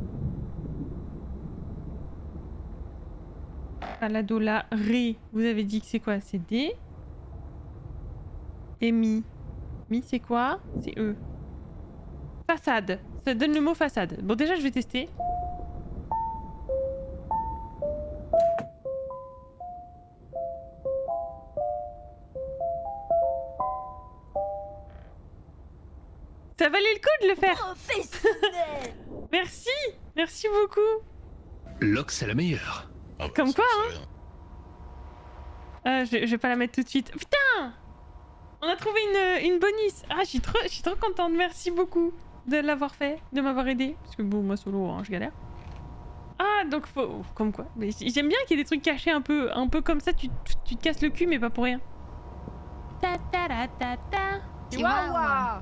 La Do, la Ré, vous avez dit que c'est quoi? C'est D. Et Mi. Mi, c'est quoi? C'est E. Façade. Ça donne le mot façade. Bon, déjà, je vais tester. Ça valait le coup de le faire. Merci. Merci beaucoup. Locke, c'est la meilleure. Comme quoi, hein. Je vais pas la mettre tout de suite. Putain! On a trouvé une bonus. Ah, je suis trop contente. Merci beaucoup de l'avoir fait, de m'avoir aidé. Parce que bon, moi solo, hein, je galère. Ah, donc faut... Comme quoi. Mais j'aime bien qu'il y ait des trucs cachés un peu comme ça. Tu te casses le cul, mais pas pour rien. Ta ta ta ta ta. Chihuahua.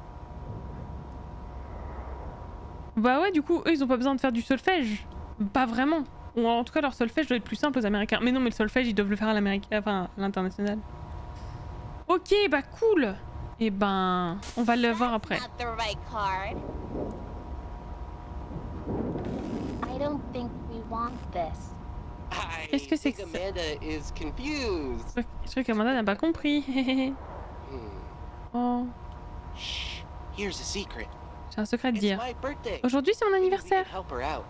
Bah ouais, du coup, eux, ils ont pas besoin de faire du solfège. Pas vraiment. Ou en tout cas, leur solfège doit être plus simple aux Américains. Mais non, mais le solfège, ils doivent le faire à l'américain, enfin, à l'international. Ok, bah cool. Et ben, on va le voir après. Not the right card. I don't think we want this. Qu'est-ce que c'est que think ça? Amanda is confused. Je crois qu'Amanda n'a pas compris. Hmm. Oh, Shh. Here's a secret. j'ai un secret à te It's dire. my birthday. Aujourd'hui, c'est mon Maybe we anniversaire. could help her out.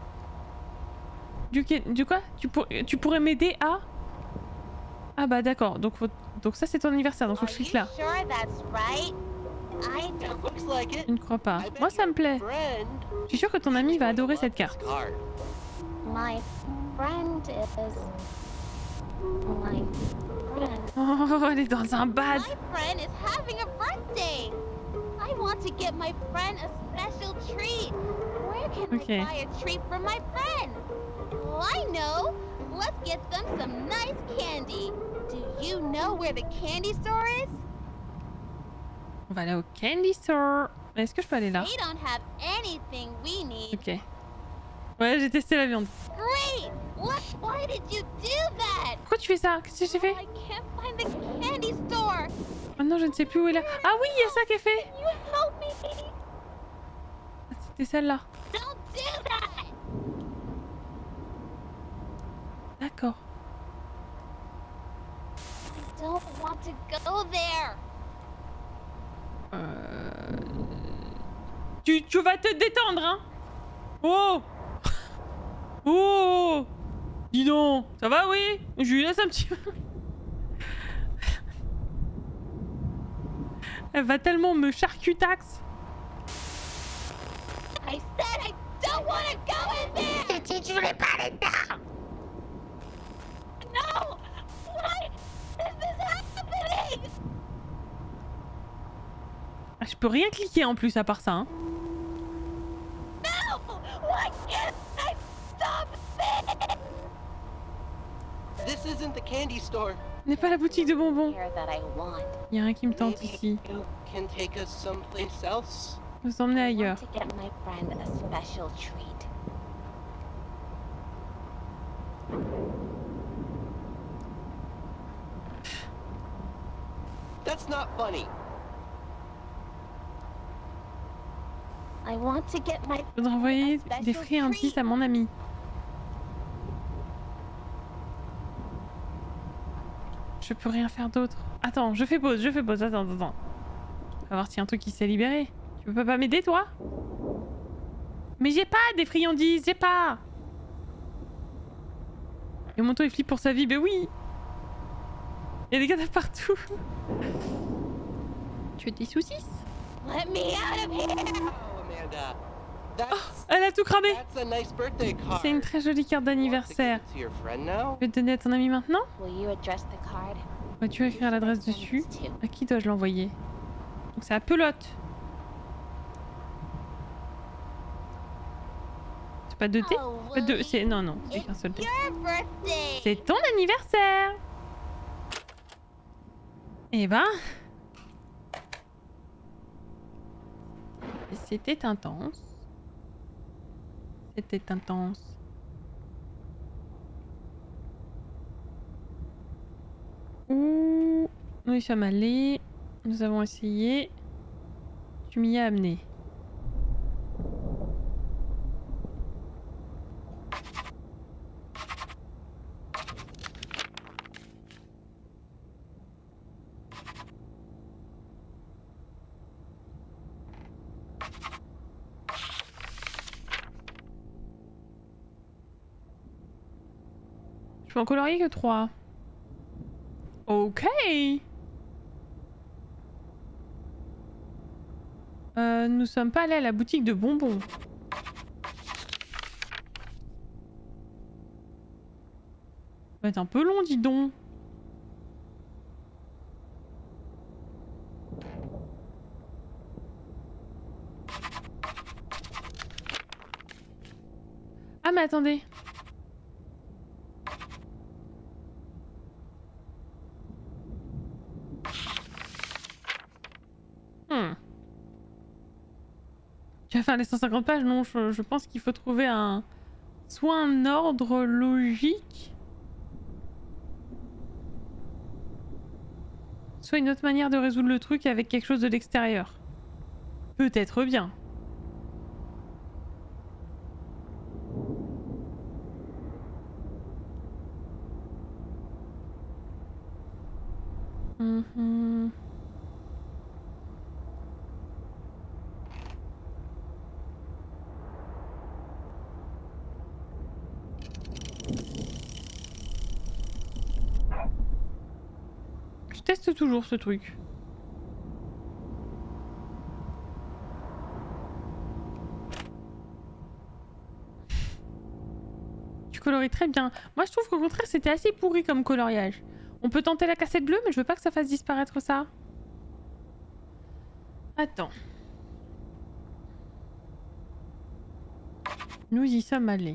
Du quoi? Tu pourrais m'aider à... Ah bah d'accord, donc ça c'est ton anniversaire, donc faut que Are je you clique là. sure that's right? I It don't. looks like it. Je ne crois pas. I bet Moi ça me your plaît. friend Je suis sûre que ton ami va is adorer gonna cette love this carte. card. My friend is. My friend. Oh, elle est dans un bad. My friend is having a birthday. I want to get my friend a special treat. Where can Okay. I buy a treat for my friend? Oh, I know. Let's get them some nice candy. Do you know where the candy store is? On va aller au candy store. Est-ce que je peux aller là? They don't have anything we need. Ok. Ouais, j'ai testé la viande. Great! Why did you do that? Pourquoi tu fais ça? Qu'est-ce que j'ai fait? I can't find the candy store. Oh non, je ne sais plus où elle est. Ah oui, il y a ça qu'elle fait. Can you help me? Ah, c'était celle-là. Don't do that! D'accord. I don't want to go there. Tu vas te détendre, hein? Oh! Oh! Dis donc, ça va, oui? Je lui laisse un petit peu. Elle va tellement me charcutax. I said I don't want to go in there. J'ai dit que je voulais pas aller dedans. No! Why? This is happening! Ah, je peux rien cliquer en plus à part ça, hein. No! Why can't I stop it? This isn't the candy store. Ce n'est pas la boutique de bonbons. Here that I want. Il y a rien qui me tente Maybe ici. you can take us someplace else. Vous emmener I ailleurs. want to get my friend a special treat. That's not funny. I want to get my Je voudrais envoyer des friandises à mon ami. Je peux rien faire d'autre. Attends, je fais pause. Attends. On va voir s'il y a un truc qui s'est libéré. Tu peux pas m'aider, toi? Mais j'ai pas des friandises, j'ai pas. Et mon il flippe pour sa vie, ben oui. Il y a des cadavres partout. Tu veux des saucisses? let me out of here. Oh, Amanda. That's, Elle a tout cramé. that's a nice birthday card. C'est une très jolie carte Want to give d'anniversaire. it to your friend now? Je vais te donner à ton ami maintenant? Will you address the card? Vas-tu écrire l'adresse dessus? À qui dois-je l'envoyer? Donc c'est à Pelote. C'est pas deux T? Oh, Pas deux, Willy, c'est... Non, c'est qu'un seul T. your birthday. C'est ton anniversaire! Eh ben... C'était intense. C'était intense. Où nous y sommes allés. Nous avons essayé. Tu m'y as amené. Je peux en colorier que 3. Ok. Nous sommes pas allés à la boutique de bonbons. Ça va être un peu long, dis donc. Ah mais attendez. Tu vas faire les 150 pages? Non, je pense qu'il faut trouver un... soit un ordre logique, soit une autre manière de résoudre le truc avec quelque chose de l'extérieur. Peut-être bien. Mhm. Je teste toujours ce truc. Tu coloris très bien. Moi je trouve qu'au contraire c'était assez pourri comme coloriage. On peut tenter la cassette bleue mais je veux pas que ça fasse disparaître ça. Attends. Nous y sommes allés.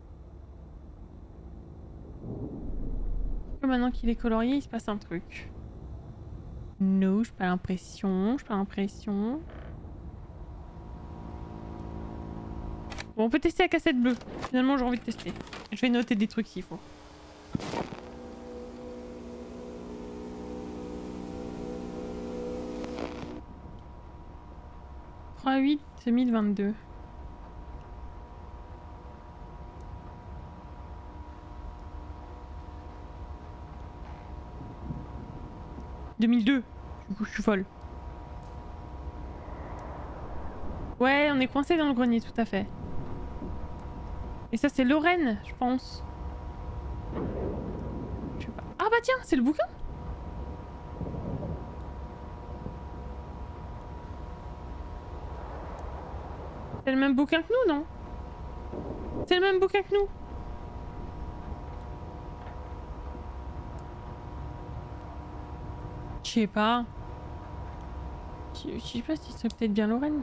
Maintenant qu'il est colorié, il se passe un truc. Non, j'ai pas l'impression, j'ai pas l'impression. Bon, on peut tester la cassette bleue. Finalement, j'ai envie de tester. Je vais noter des trucs s'il faut. « 3-8 2022 ». 2002. Du coup, je suis folle. Ouais, on est coincé dans le grenier, tout à fait. Et ça, c'est Lorraine, je pense. Je sais pas. Ah bah tiens, c'est le bouquin. C'est le même bouquin que nous, non? C'est le même bouquin que nous. Je sais pas. Je sais pas si c'est peut-être bien Lorraine.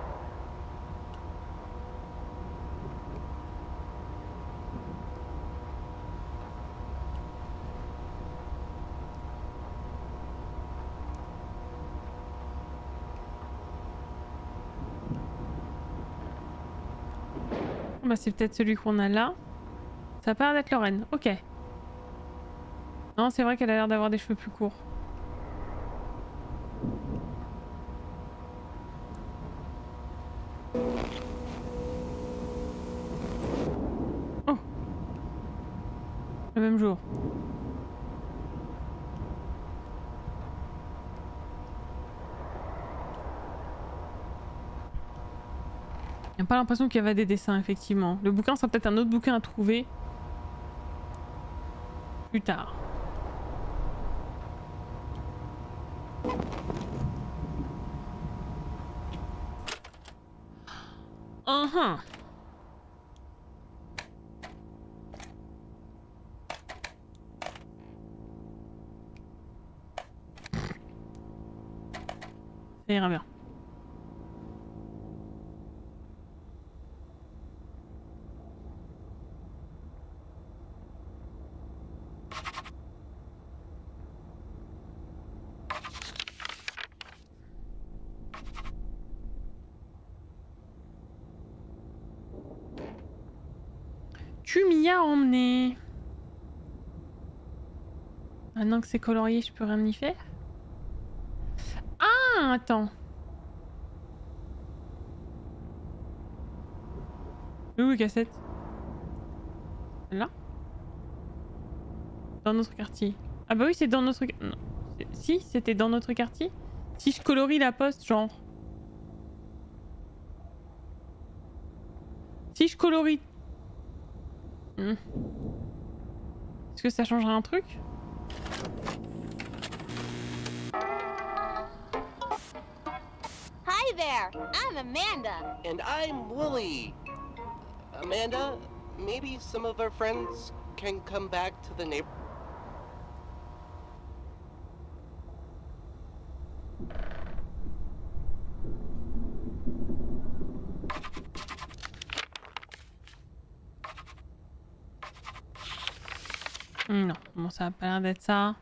Bah c'est peut-être celui qu'on a là. Ça a pas l'air d'être Lorraine. Ok. Non, c'est vrai qu'elle a l'air d'avoir des cheveux plus courts. Oh. Le même jour. J'ai pas l'impression qu'il y avait des dessins, effectivement. Le bouquin sera peut-être un autre bouquin à trouver plus tard. Uh-huh. Ça ira bien. Tu m'y as emmené. Maintenant que c'est colorié, je peux rien y faire. Ah, attends. Où est cassette? Là? Dans notre quartier. Ah bah oui, c'est dans notre... Non. Si, c'était dans notre quartier. Si je colorie la poste, genre... Si je colorie... Est-ce que ça changera un truc? Hi there, I'm Amanda. And I'm Wooly. Amanda, maybe some of our friends can come back to the neighborhood. Non, bon ça a pas l'air d'être ça.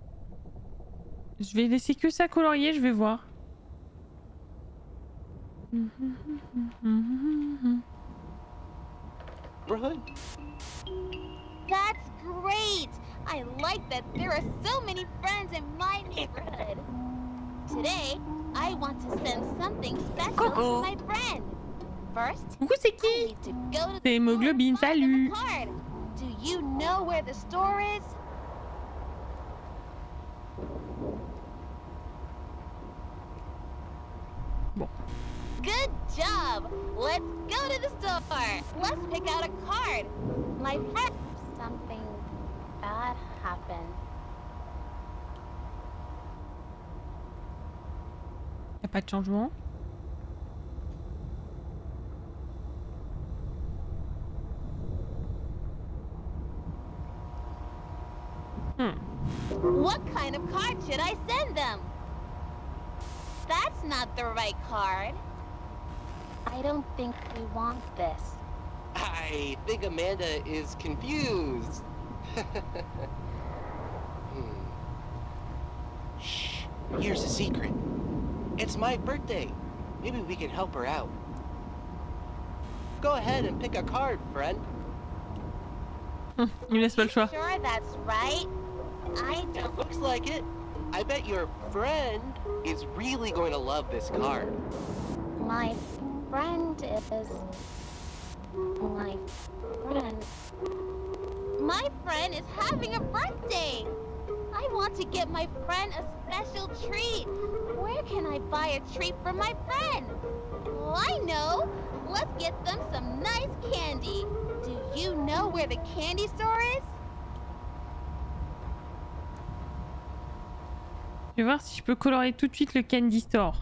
Je vais laisser que ça colorier, je vais voir. Neighborhood? That's great! I like that there are so many friends in my neighborhood. Today, I want to send something special to my friend. First, Coucou, c'est I qui? need to go to C'est the Hémoglobine, store and find salut. them a card. Do you know where the store is? Bon. Good job! Let's go to the store! Let's pick out a card. My friend... Something bad happened. Y'a pas de changement. What kind of card should I send them? That's not the right card. I don't think we want this. I think Amanda is confused. Shh. Here's a secret. It's my birthday. Maybe we can help her out. Go ahead and pick a card, friend. Il me laisse pas le choix. Sure that's right? I It don't... looks like it. I bet your friend is really going to love this card. My friend is... My friend... My friend is having a birthday! I want to get my friend a special treat. Where can I buy a treat for my friend? Oh, I know! Let's get them some nice candy. Do you know where the candy store is? Je vais voir si je peux colorier tout de suite le Candy Store.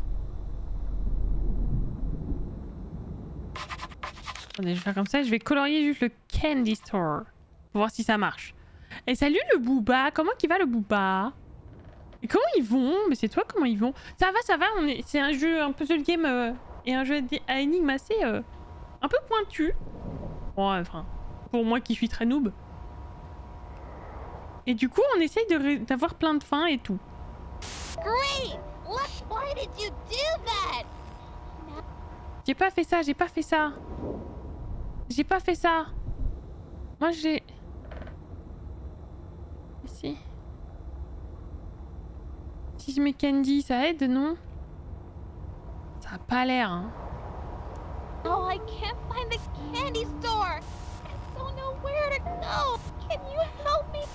Attendez, je vais faire comme ça, je vais colorier juste le Candy Store. Pour voir si ça marche. Et salut le Booba, comment qu'il va le Booba? Et comment ils vont? Mais c'est toi, comment ils vont? Ça va, c'est un jeu, un puzzle game et un jeu à énigmes assez un peu pointu. Bon, enfin, pour moi qui suis très noob. Et du coup, on essaye d'avoir plein de fins et tout. Great! Why did you do that? J'ai pas fait ça, j'ai pas fait ça. J'ai pas fait ça. Moi j'ai... Ici. Si je mets Candy, ça aide, non? Ça a pas l'air, hein. Oh, I can't find the candy store. I don't know where to go. Can you help me?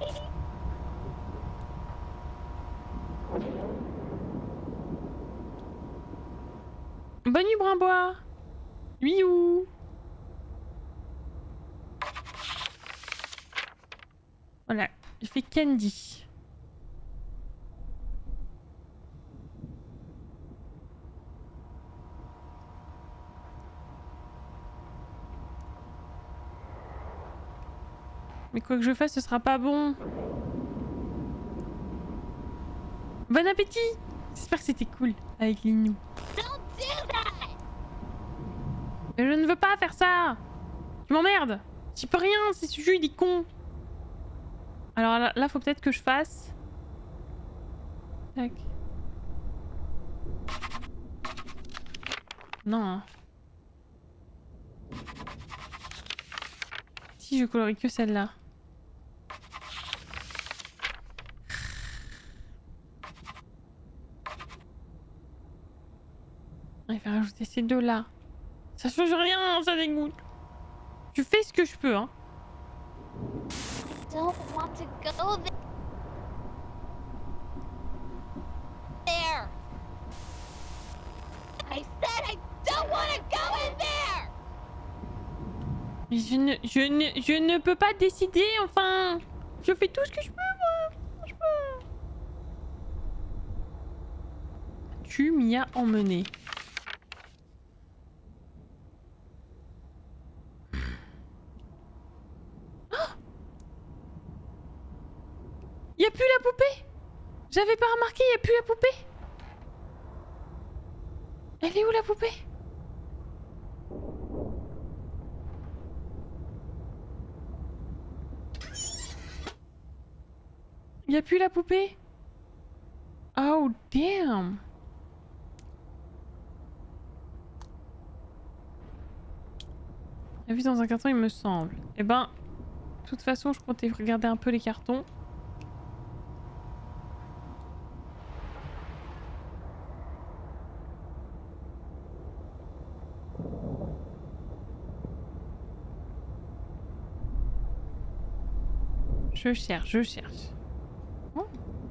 Bonne nuit, Brimbois. Lui où? Voilà, je fais Candy. Mais quoi que je fasse, ce sera pas bon. Bon appétit! J'espère que c'était cool avec Linou. Don't do that! Mais je ne veux pas faire ça! Tu m'emmerdes! J'y peux rien, c'est ce jeu, il est con! Alors là, faut peut-être que je fasse... Tac. Non. Hein. Si je colorie que celle-là. Il faut rajouter ces deux-là. Ça change rien, ça dégoûte. Je fais ce que je peux, hein. Don't want to go there. I said I don't want to go in there. Mais je ne peux pas décider, enfin. Je fais tout ce que je peux, moi. Je peux. Tu m'y as emmené. Y a plus la poupée. J'avais pas remarqué, y a plus la poupée. Elle est où la poupée? Y a plus la poupée. Oh damn. vu dans un carton, il me semble. Eh ben, de toute façon, je comptais regarder un peu les cartons. Je cherche. Oh.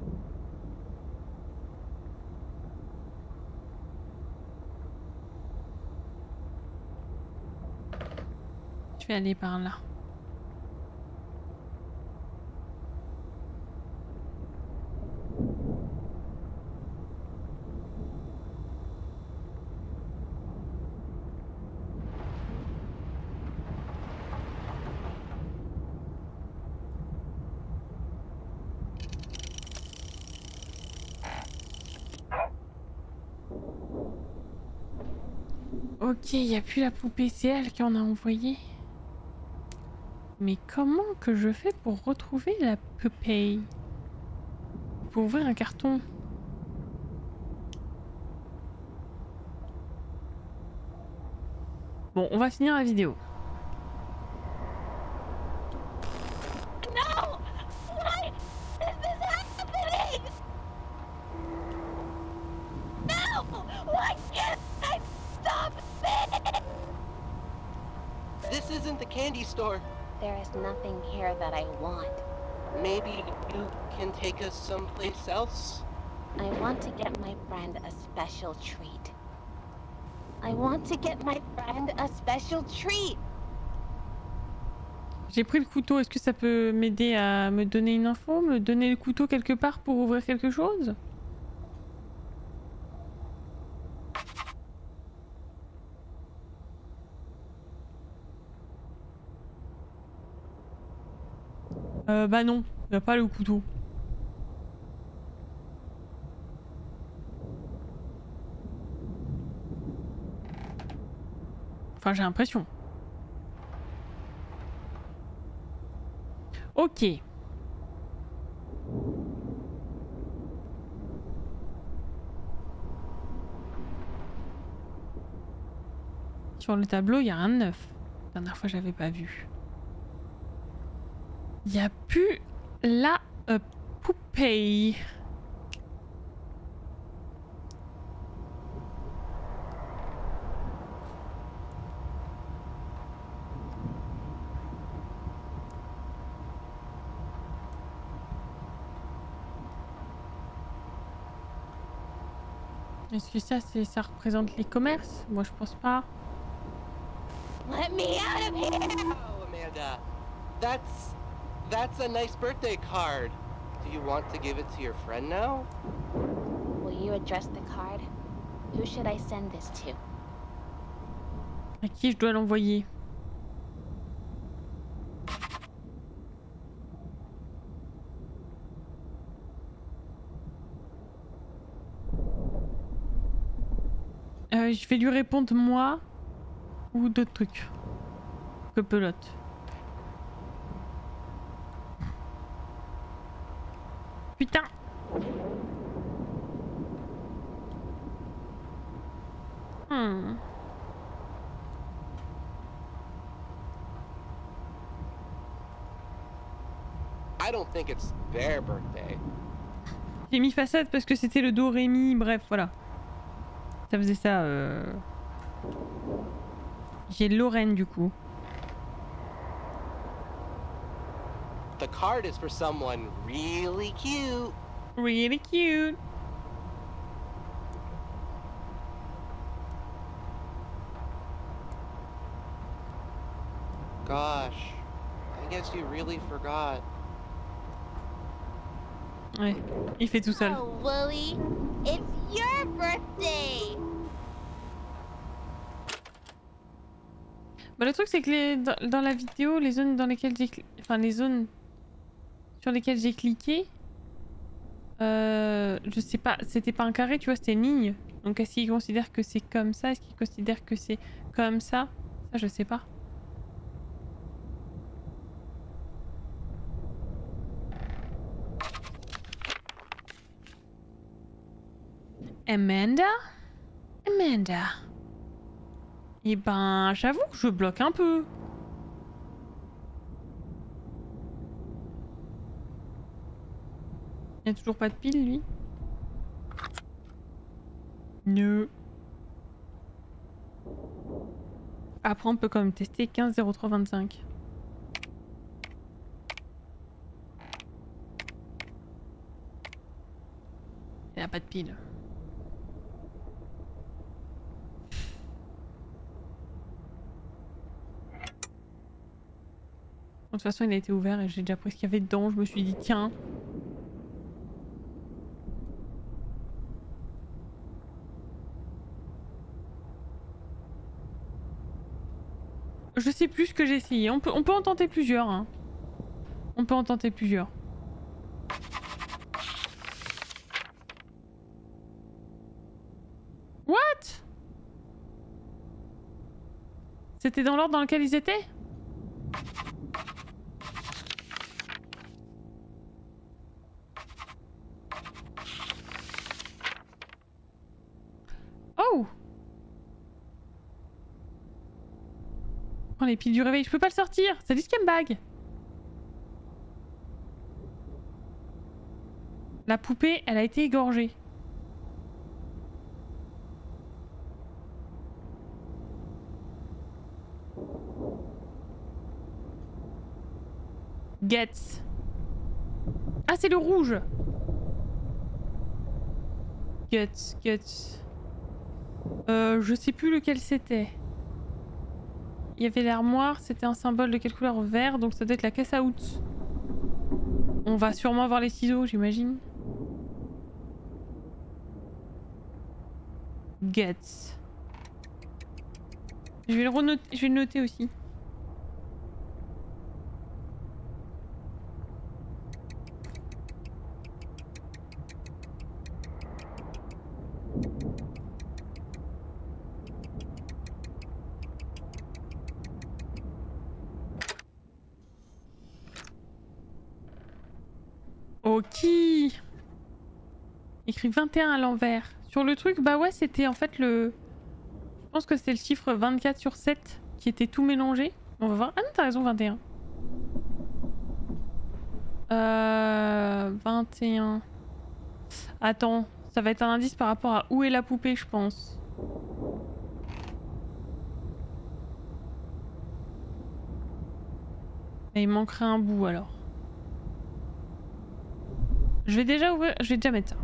Je vais aller par là. Ok, il n'y a plus la poupée, c'est elle qui en a envoyé. Mais comment que je fais pour retrouver la poupée? Pour ouvrir un carton? Bon, on va finir la vidéo. No! Why is this happening? No! Why can't I stop it? This isn't the candy store. There is nothing here that I want. Maybe you can take us someplace else? I want to get my friend a special treat. I want to get my friend a special treat. J'ai pris le couteau, est-ce que ça peut m'aider à me donner une info? Me donner le couteau quelque part pour ouvrir quelque chose? Bah non, il n'y a pas le couteau. Enfin, j'ai l'impression. Ok. Sur le tableau, il y a rien de neuf. La dernière fois, j'avais pas vu. Il n'y a plus la poupée. Est-ce que ça représente les commerces? Moi, je pense pas. Let me out of here! Oh, Amanda. That's a nice birthday card. Do you want to give it to your friend now? Will you address the card? Who should I send this to? À qui je dois l'envoyer? Je vais lui répondre moi ou d'autres trucs. Que pelote. Putain. I don't think it's their birthday. J'ai mis façade parce que c'était le do ré mi, bref, voilà. Ça faisait ça. J'ai Lorraine du coup. The card is for someone really cute. Really cute. Gosh, I guess you really forgot. Ouais, il fait tout seul. Oh, Wooly, it's your birthday! Bah, le truc c'est que dans la vidéo, les zones dans lesquelles j'ai les zones sur lesquelles j'ai cliqué, je sais pas, c'était pas un carré, tu vois, c'était une ligne. Donc est-ce qu'il considère que c'est comme ça? Est-ce qu'il considère que c'est comme ça? Ça je sais pas. Amanda? Eh ben, j'avoue que je bloque un peu. Il a toujours pas de pile, lui. No. Après, on peut quand même tester 15-03-25. Il n'a pas de pile. De toute façon, il a été ouvert et j'ai déjà pris ce qu'il y avait dedans. Je me suis dit, tiens. Je sais plus ce que j'ai essayé. On peut en tenter plusieurs. Hein. On peut en tenter plusieurs. What? C'était dans l'ordre dans lequel ils étaient? Oh! Oh, les piles du réveil, je peux pas le sortir! C'est du scam bag! La poupée, elle a été égorgée. Guts. Ah, c'est le rouge! Guts. Je sais plus lequel c'était. Il y avait l'armoire, c'était un symbole de quelle couleur? Vert, donc ça doit être la caisse à out. On va sûrement avoir les ciseaux, j'imagine. Guts. Je vais le renoter, je vais le noter aussi. Ok. Écrit 21 à l'envers. Sur le truc, bah ouais, c'était en fait le... Je pense que c'était le chiffre 24/7 qui était tout mélangé. On va voir. Ah non, t'as raison, 21. 21. Attends, ça va être un indice par rapport à où est la poupée, je pense. Et il manquerait un bout alors. Je vais déjà ouvrir, je vais déjà mettre ça.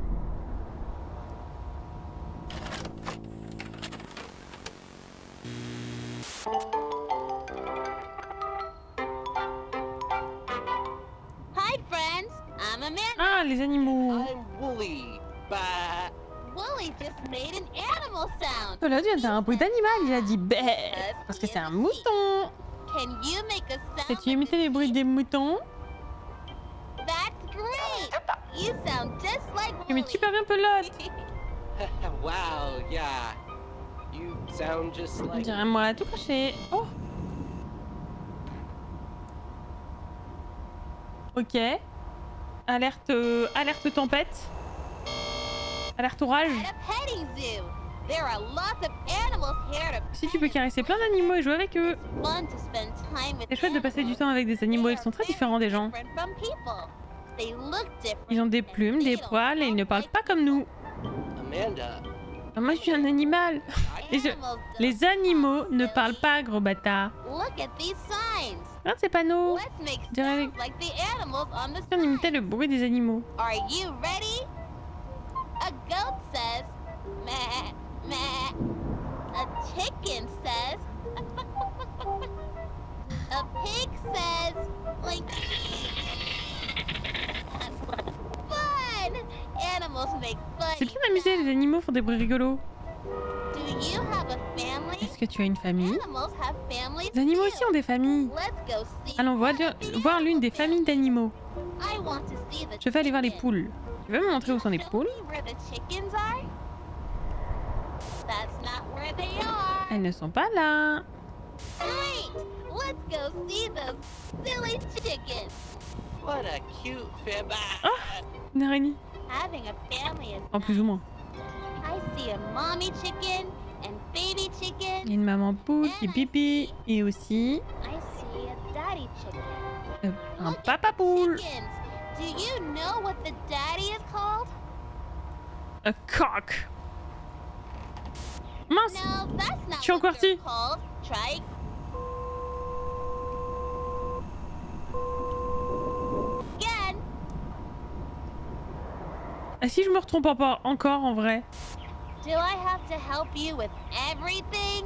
Hi, friends. I'm Amanda. Ah, les animaux. I'm Wooly, but... Wooly just made an animal sound. Oh là, tu as un bruit d'animal, il a dit bé. Parce que c'est un mouton. Can you make a sound? Sais-tu imiter les bruits des moutons? That's great. You sound just like Tu imites super bien Pelote. Wow, yeah. You sound just On like... dirait moi à tout cracher. Oh. Ok. Alerte, alerte tempête. Alerte orage. At a petting zoo. There are lots of animals here to Si tu peux caresser plein d'animaux et jouer avec eux. fun to spend time with C'est chouette de passer du temps avec des animaux, ils sont très différents des gens. different from people. They look different. Ils ont des plumes, des poils et ils ne parlent pas comme nous. Amanda, Ah, moi je suis un animal. Et je- Animals don't Les animaux ne parlent pas, gros bâtard. Look at these signs. Regarde ces panneaux. Let's make Dirait- sounds like the animals on the On sign. imitait le bruit des animaux. Are you ready? A goat says, meh, meh. A chicken says, a pig says, like, fun! Animals make fun. C'est bien amusé, les animaux font des bruits rigolos. Do you have a family? Est-ce que tu as une famille? Animals have families Les animaux too. aussi ont des familles. Let's go see. Allons voir l'une des familles d'animaux. I want to see the Je vais aller voir les chickens. poules. Tu veux me montrer où sont les Show poules? me where the chickens are? That's not where they are. Elles ne sont pas là. Great! Let's go see those silly chickens. what a cute fam... Une araignée. Having a family is En plus ou moins. I see a mommy chicken and baby Il y chicken. a une maman poule qui pipi. Et aussi I see a daddy chicken. un Look at papa the poule. chickens. Do you know what the daddy is called? A cock. Mince. No, that's not Je suis what encore they're si. called. Try again. Ah si je me retrompe pas encore en vrai. Do I have to help you with everything?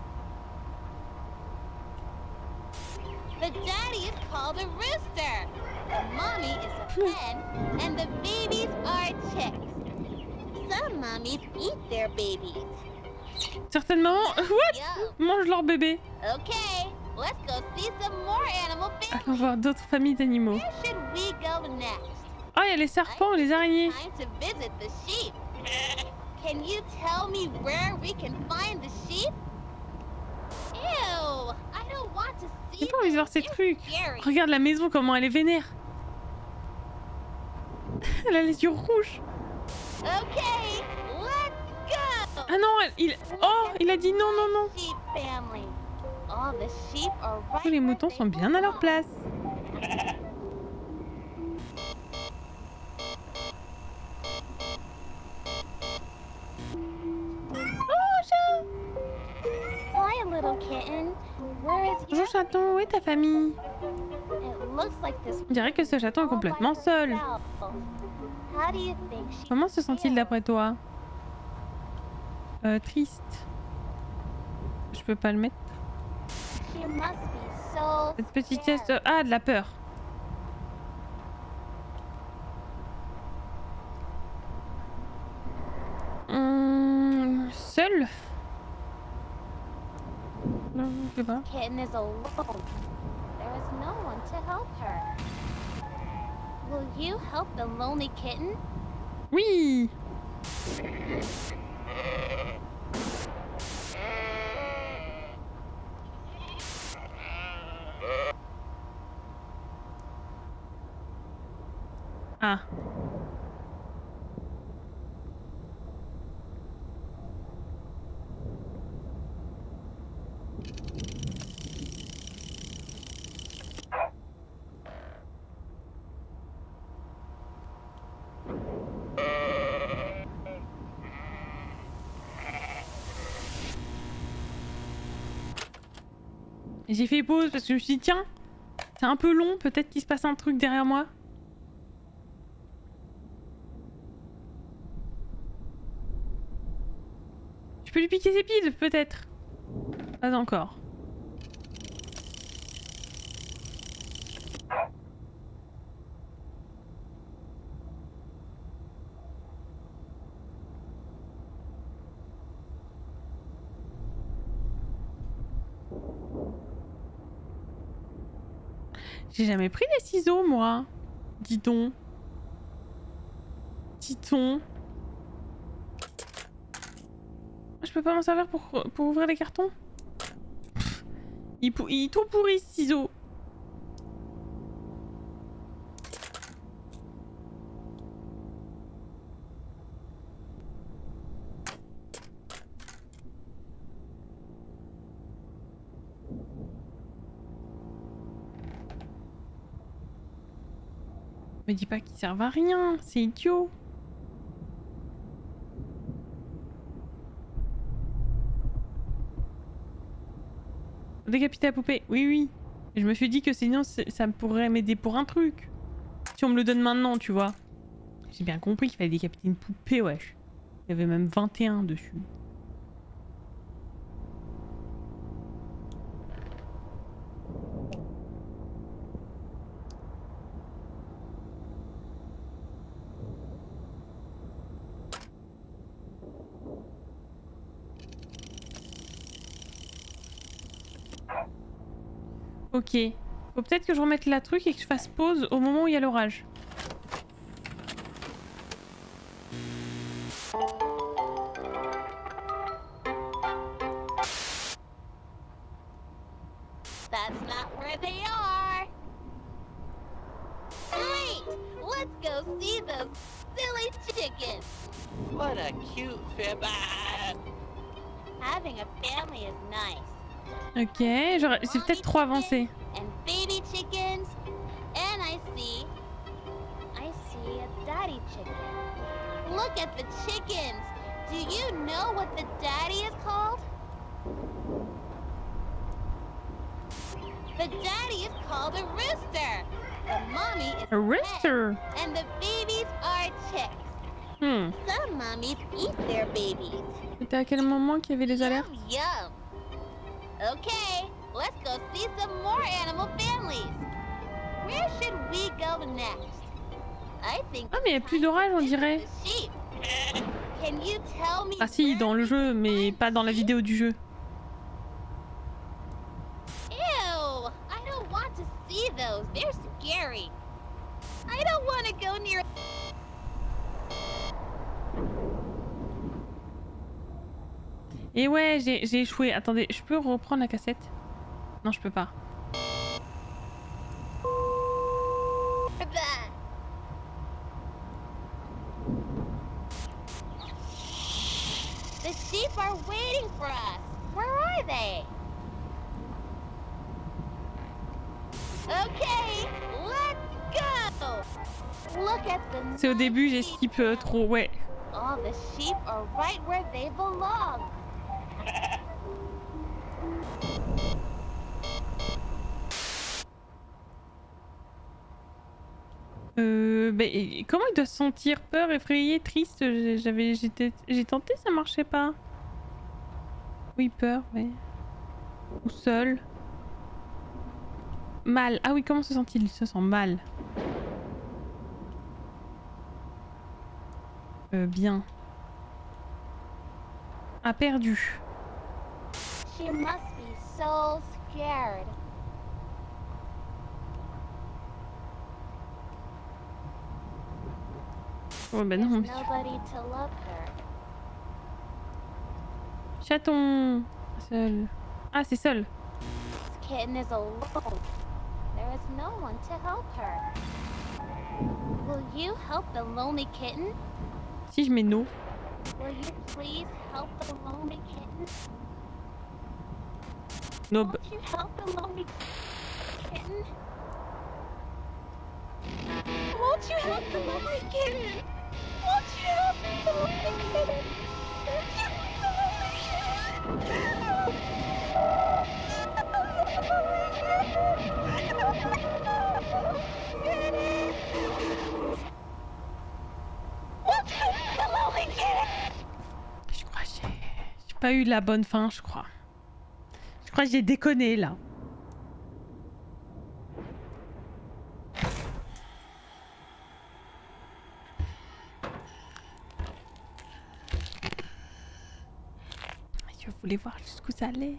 The daddy is called a rooster. The mommy is a hen, and the babies are chicks. Some mommies eat their babies. Certaines mamans, what? Yum. Mangent leur bébé. Okay, let's go see some more animal Allons families. voir d'autres familles d'animaux. Where should we go next? Ah, il y a les serpents et les araignées. Time to visit the sheep. Can you tell me where we can find the sheep? Ew, I don't want to see J'ai pas envie de voir ces them. trucs. They're scary. Regarde la maison, comment elle est vénère. Elle a les yeux rouges. Okay, let's go. Ah non, il a dit non, non, non. Sheep family. All the sheep are right Tous les where moutons they sont bien à leur belong. place. Hi, little kitten. Where is Bonjour your... chaton, où est ta famille? It looks like this. On dirait que ce chaton est complètement seul. How do you think she... Comment se sent-il d'après toi? Triste. Je peux pas le mettre. She must be so Cette petite scared. sieste. Ah, de la peur. Seul? Non, je sais pas. Kitten is alone. There is no one to help her. Will you help the lonely kitten? Oui! Ah. J'ai fait pause parce que je me suis dit tiens, c'est un peu long, peut-être qu'il se passe un truc derrière moi. Je peux lui piquer ses pieds peut-être. Pas encore. J'ai jamais pris les ciseaux, moi. Dis donc. Dis-t-on. Je peux pas m'en servir pour ouvrir les cartons? Pff, il tout pourri, ce ciseau. Me dis pas qu'ils servent à rien, c'est idiot. Décapiter la poupée, oui oui. Et je me suis dit que sinon ça pourrait m'aider pour un truc. Si on me le donne maintenant, tu vois. J'ai bien compris qu'il fallait décapiter une poupée, wesh. Il y avait même 21 dessus. Ok. Faut peut-être que je remette la truc et que je fasse pause au moment où il y a l'orage. That's not where they are. Wait, let's go see those silly chickens. What a cute fib. Ah! Having a family is nice. Ok, c'est peut-être trop avancé. And baby chickens. And I see be a daddy chicken. Look at the chickens. Do you know what the daddy is called? The daddy is called a rooster. The mommy is A rooster. hen, and the babies are chicks. Some mommies eat their babies. C'était à quel moment qu'il y avait les alertes? Yum, yum. Okay, let's go see some more animal families. Where should we go next? I think. Ah mais il n'y a plus d'orage on dirait. Sheep. Can you tell me? Ah si, dans le jeu, mais pas dans la vidéo du jeu. Ew! I don't want to see those. They're scary. I don't want to go near. Et ouais, j'ai échoué. Attendez, je peux reprendre la cassette? Non, je peux pas. That. The sheep are waiting for us. Where are they? Okay, let's go. Look at the. C'est au début, j'ai skip trop, ouais. All the sheep are right where they belong. Comment il doit se sentir? Peur, effrayé, triste? J'ai tenté, ça marchait pas. Oui, peur, ouais. Ou seul. Mal. Ah oui, comment se sent-il? Il se sent mal. Bien. Ah, perdu. She must be so scared. Oh bah non, mais... Nobody to love her. Chaton. Seul. Ah, c'est seul. This kitten is alone. There is no one to help her. Will you help the lonely kitten? Si je mets no. Will you please help the lonely kitten? No. Won't you help the lonely kitten? Won't you help the lonely kitten? Won't you help the lonely kitten? Won't you help the lonely kitten? Won't you help the lonely kitten? Je crois que j'ai pas eu la bonne fin, je crois. Je crois que j'ai déconné là. Je voulais voir jusqu'où ça allait.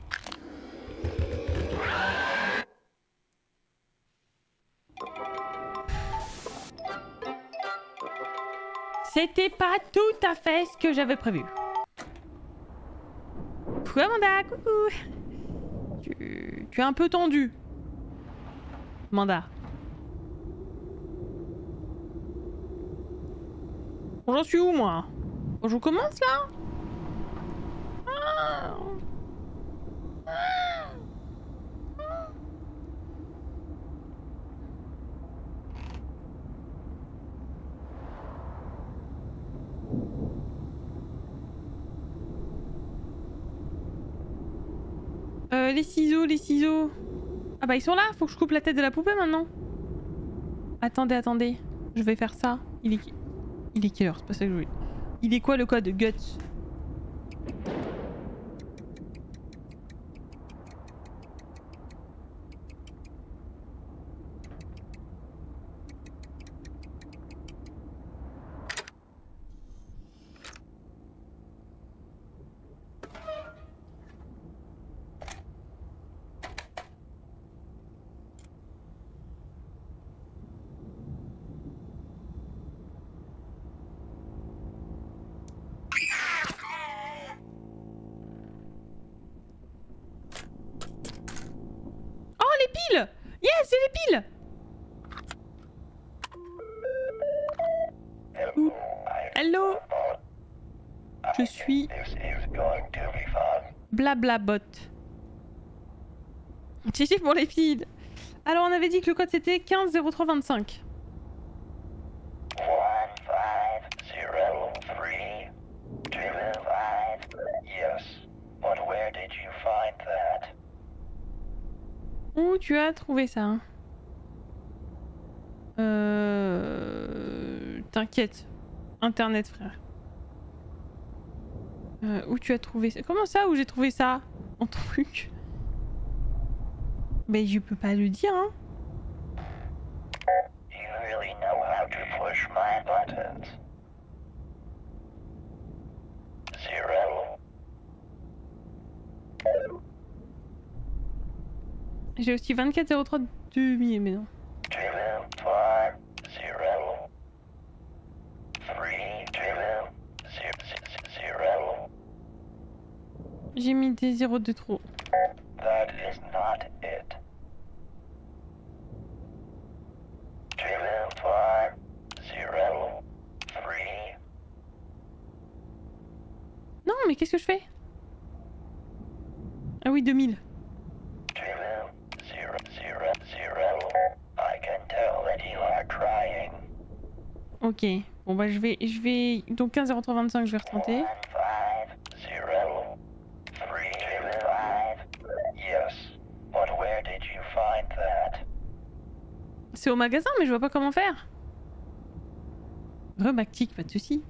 C'était pas tout à fait ce que j'avais prévu. Coucou Amanda, coucou. Tu es un peu tendu. Amanda. Bon, j'en suis où moi? Bon, je commence là? Les ciseaux, les ciseaux. Ah bah ils sont là, faut que je coupe la tête de la poupée maintenant. Attendez, attendez. Je vais faire ça. Il est quelle heure? C'est pas ça que je voulais. Il est quoi le code Guts? Yes, j'ai les piles. Hello. Je suis Blablabot. GG pour les piles. Alors on avait dit que le code c'était 150325. did you find that? Où tu as trouvé ça? T'inquiète. Internet, frère. Où tu as trouvé ça? Comment ça, où j'ai trouvé ça? En truc. Mais je peux pas le dire, hein. You really know how to push my buttons. Zero. J'ai aussi 2403 2000, mais non. 2, 5, 0. 3, 2, 0. J'ai mis des 0 de trop. That is not it. 2, 5, 0. 3. Non, mais qu'est-ce que je fais? Ah oui, 2000. 2, 0, 0, 0. I can tell that you are trying. Ok. Bon bah je vais... Donc 150325 je vais retenter. 1, 5, 0. 3, 2, 5. Yes. But where did you find that? C'est au magasin mais je vois pas comment faire. Remactique, pas de soucis.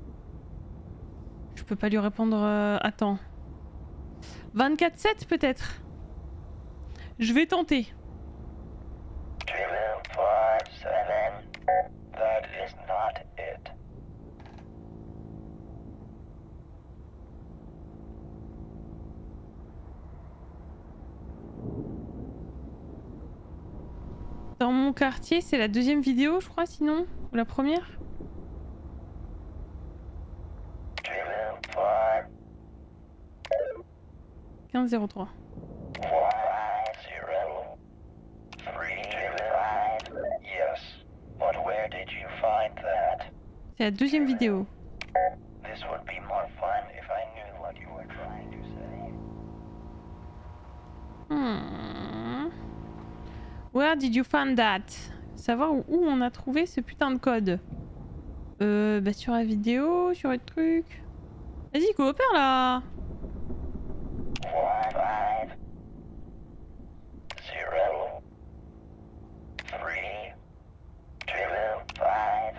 Je peux pas lui répondre... Attends. 24/7 peut-être. Je vais tenter. 2, 5, 7. That is not it. Dans mon quartier, c'est la deuxième vidéo, je crois, sinon? Ou la première? 2, 5, 1503. 1, 0. 3, 2, 5. Yes. But where did you find that? C'est la deuxième vidéo. This would be more fun if I knew what you were trying to say. Where did you find that? Savoir où on a trouvé ce putain de code. Bah sur la vidéo, sur le truc. Vas-y, coopère là. 1, 5, 0. 3, 2, 5.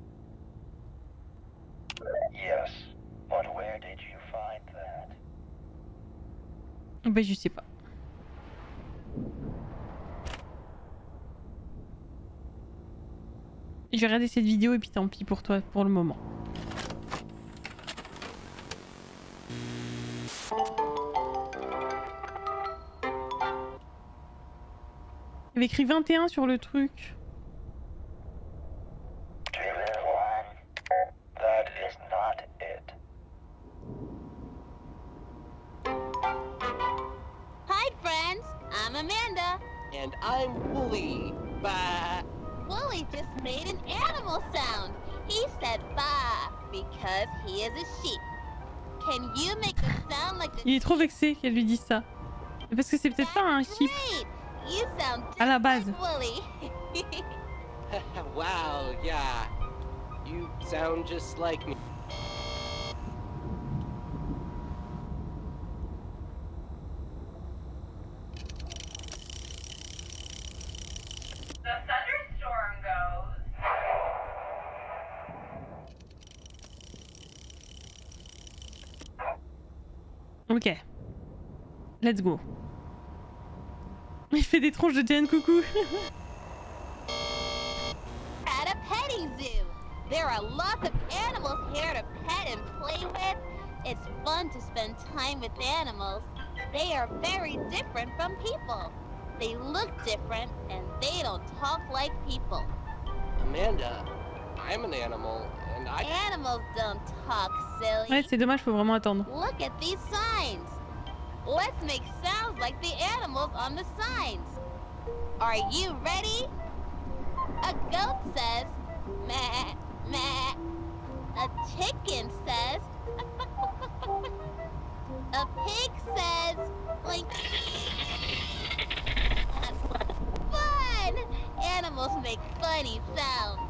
Yes. But where did you find that? Bah je sais pas. Je vais regarder cette vidéo et puis tant pis pour toi pour le moment. Il y avait écrit 21 sur le truc. 2, 1. That is not it. Hi, friends. I'm Amanda. And I'm Wooly. Bah. Wooly just made an animal sound. He said "ba" because he is a sheep. Can you make a sound like the Il est trop vexé qu'elle lui dise ça. Parce que c'est peut-être pas un sheep Great. You sound just à la base. like Wooly. Wow, yeah. You sound just like me. The thunderstorm goes. Ok. Let's go. Il fait des tronches de Jane Coucou. At a petting zoo. There are lots of animals here to pet and play with. It's fun to spend time with animals. They are very different from people. They look different and they don't talk like people. Amanda, I'm an animal, and I... Animals don't talk, silly. Ouais, c'est dommage, faut vraiment attendre. Look at these signs. Let's make sounds like the animals on the signs. Are you ready? A goat says, meh, meh. A chicken says, a pig says, like, fun! Animals make funny sounds.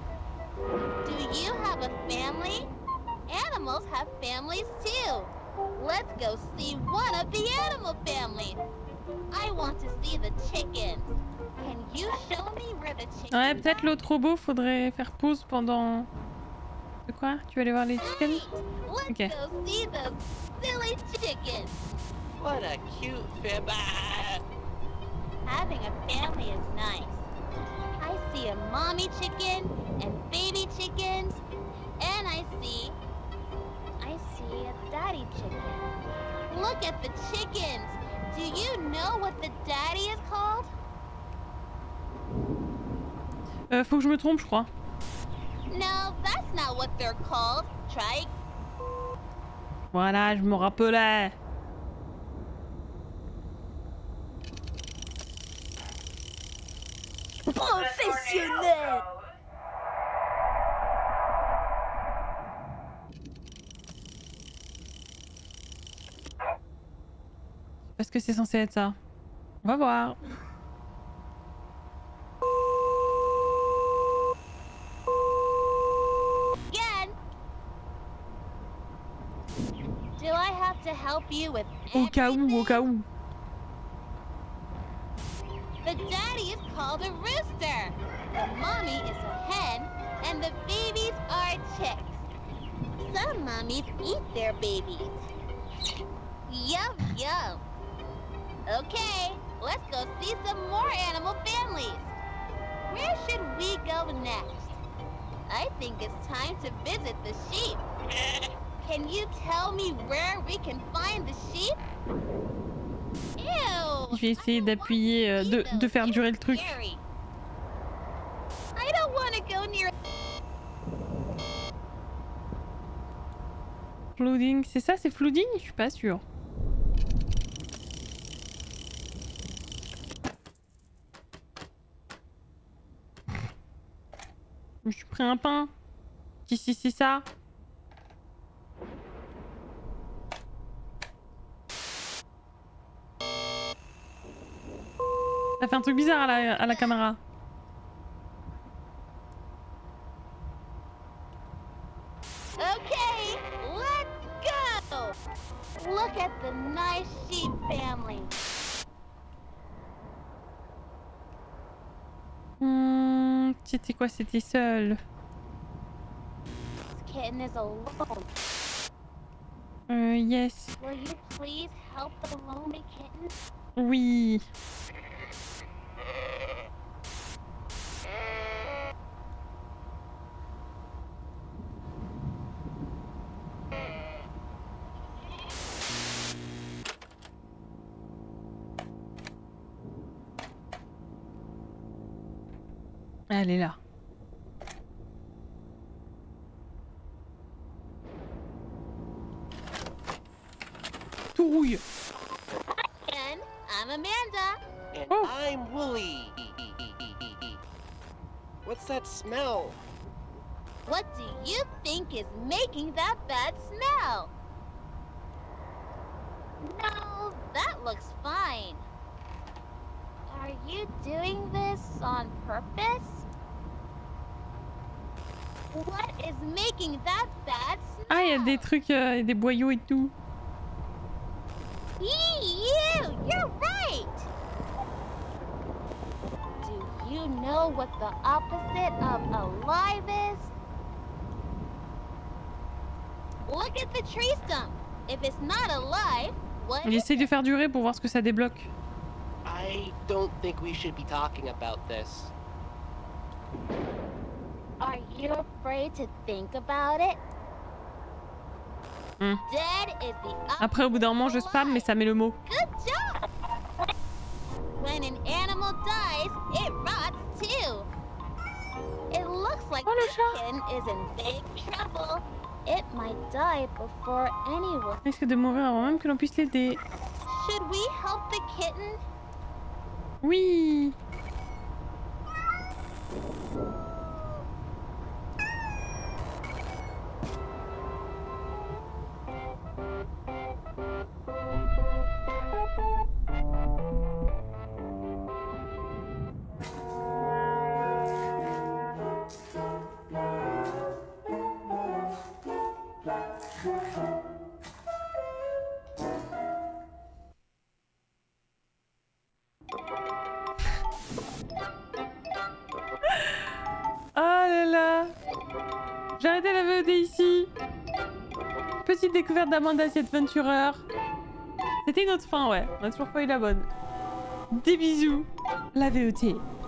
Do you have a family? Animals have families too. let's go see one of the animal families. I want to see the chickens. Can you show me where the chickens Ouais, peut-être l'autre robot, faudrait faire pause pendant... De quoi? Tu vas aller voir les chickens? Let's Okay. go see those silly chickens. What a cute fib. Having a family is nice. I see a mommy chicken and baby chickens, and I see a daddy chicken. Look at the chickens. Do you know what the daddy is called? Faut que je me trompe, je crois. No, that's not what they're called. Try. Voilà, je me rappelais. Professionnel. Parce que c'est censé être ça. On va voir. Again. Do I have to help you with Au cas où, au cas où. The daddy is called a rooster. The mommy is a hen, and the babies are chicks. Some mommies eat their babies. Yum, yum. Okay, let's go see some more animal families. Where should we go next? I think it's time to visit the sheep. Can you tell me where we can find the sheep? Ew. Je vais essayer d'appuyer, de faire durer le truc. Scary. I don't want to go near. Flooding, c'est ça, c'est flooding? Je suis pas sûre. Je me suis pris un pain. Si, c'est ça. Ça fait un truc bizarre à la caméra. Okay, let's go. Look at the nice sheep family. C'était quoi? C'était seul. This kitten is alone. Yes. Will you please help the lonely kitten? Oui. Elle est là. Tout rouille. And I'm Amanda. And Oh. I'm Wooly. What's that smell? What do you think is making that bad smell? No, that looks fine. Are you doing this on purpose? What is making that bad smell? Ah, il y a des trucs, des boyaux et tout. You're right! Do you know what the opposite of alive is? Look at the tree stump. If it's not alive, what Il is essaye de faire durer pour voir ce que ça débloque. I don't think we should be talking about this. Are you afraid to think about it? Hmm. Dead is the Après, au bout d'un moment, je spam, mais ça met le mot. Good job! When an animal dies, it rots too. It looks like Oh, le this chat. kitten is in big trouble. It might die before anyone. Il risque de mourir avant même que l'on puisse l'aider. Should we help the kitten? Oui. J'ai arrêté la VOD ici. Petite découverte d'Amanda The Adventurer. C'était une autre fin, ouais. On a toujours pas eu la bonne. Des bisous. La VOD.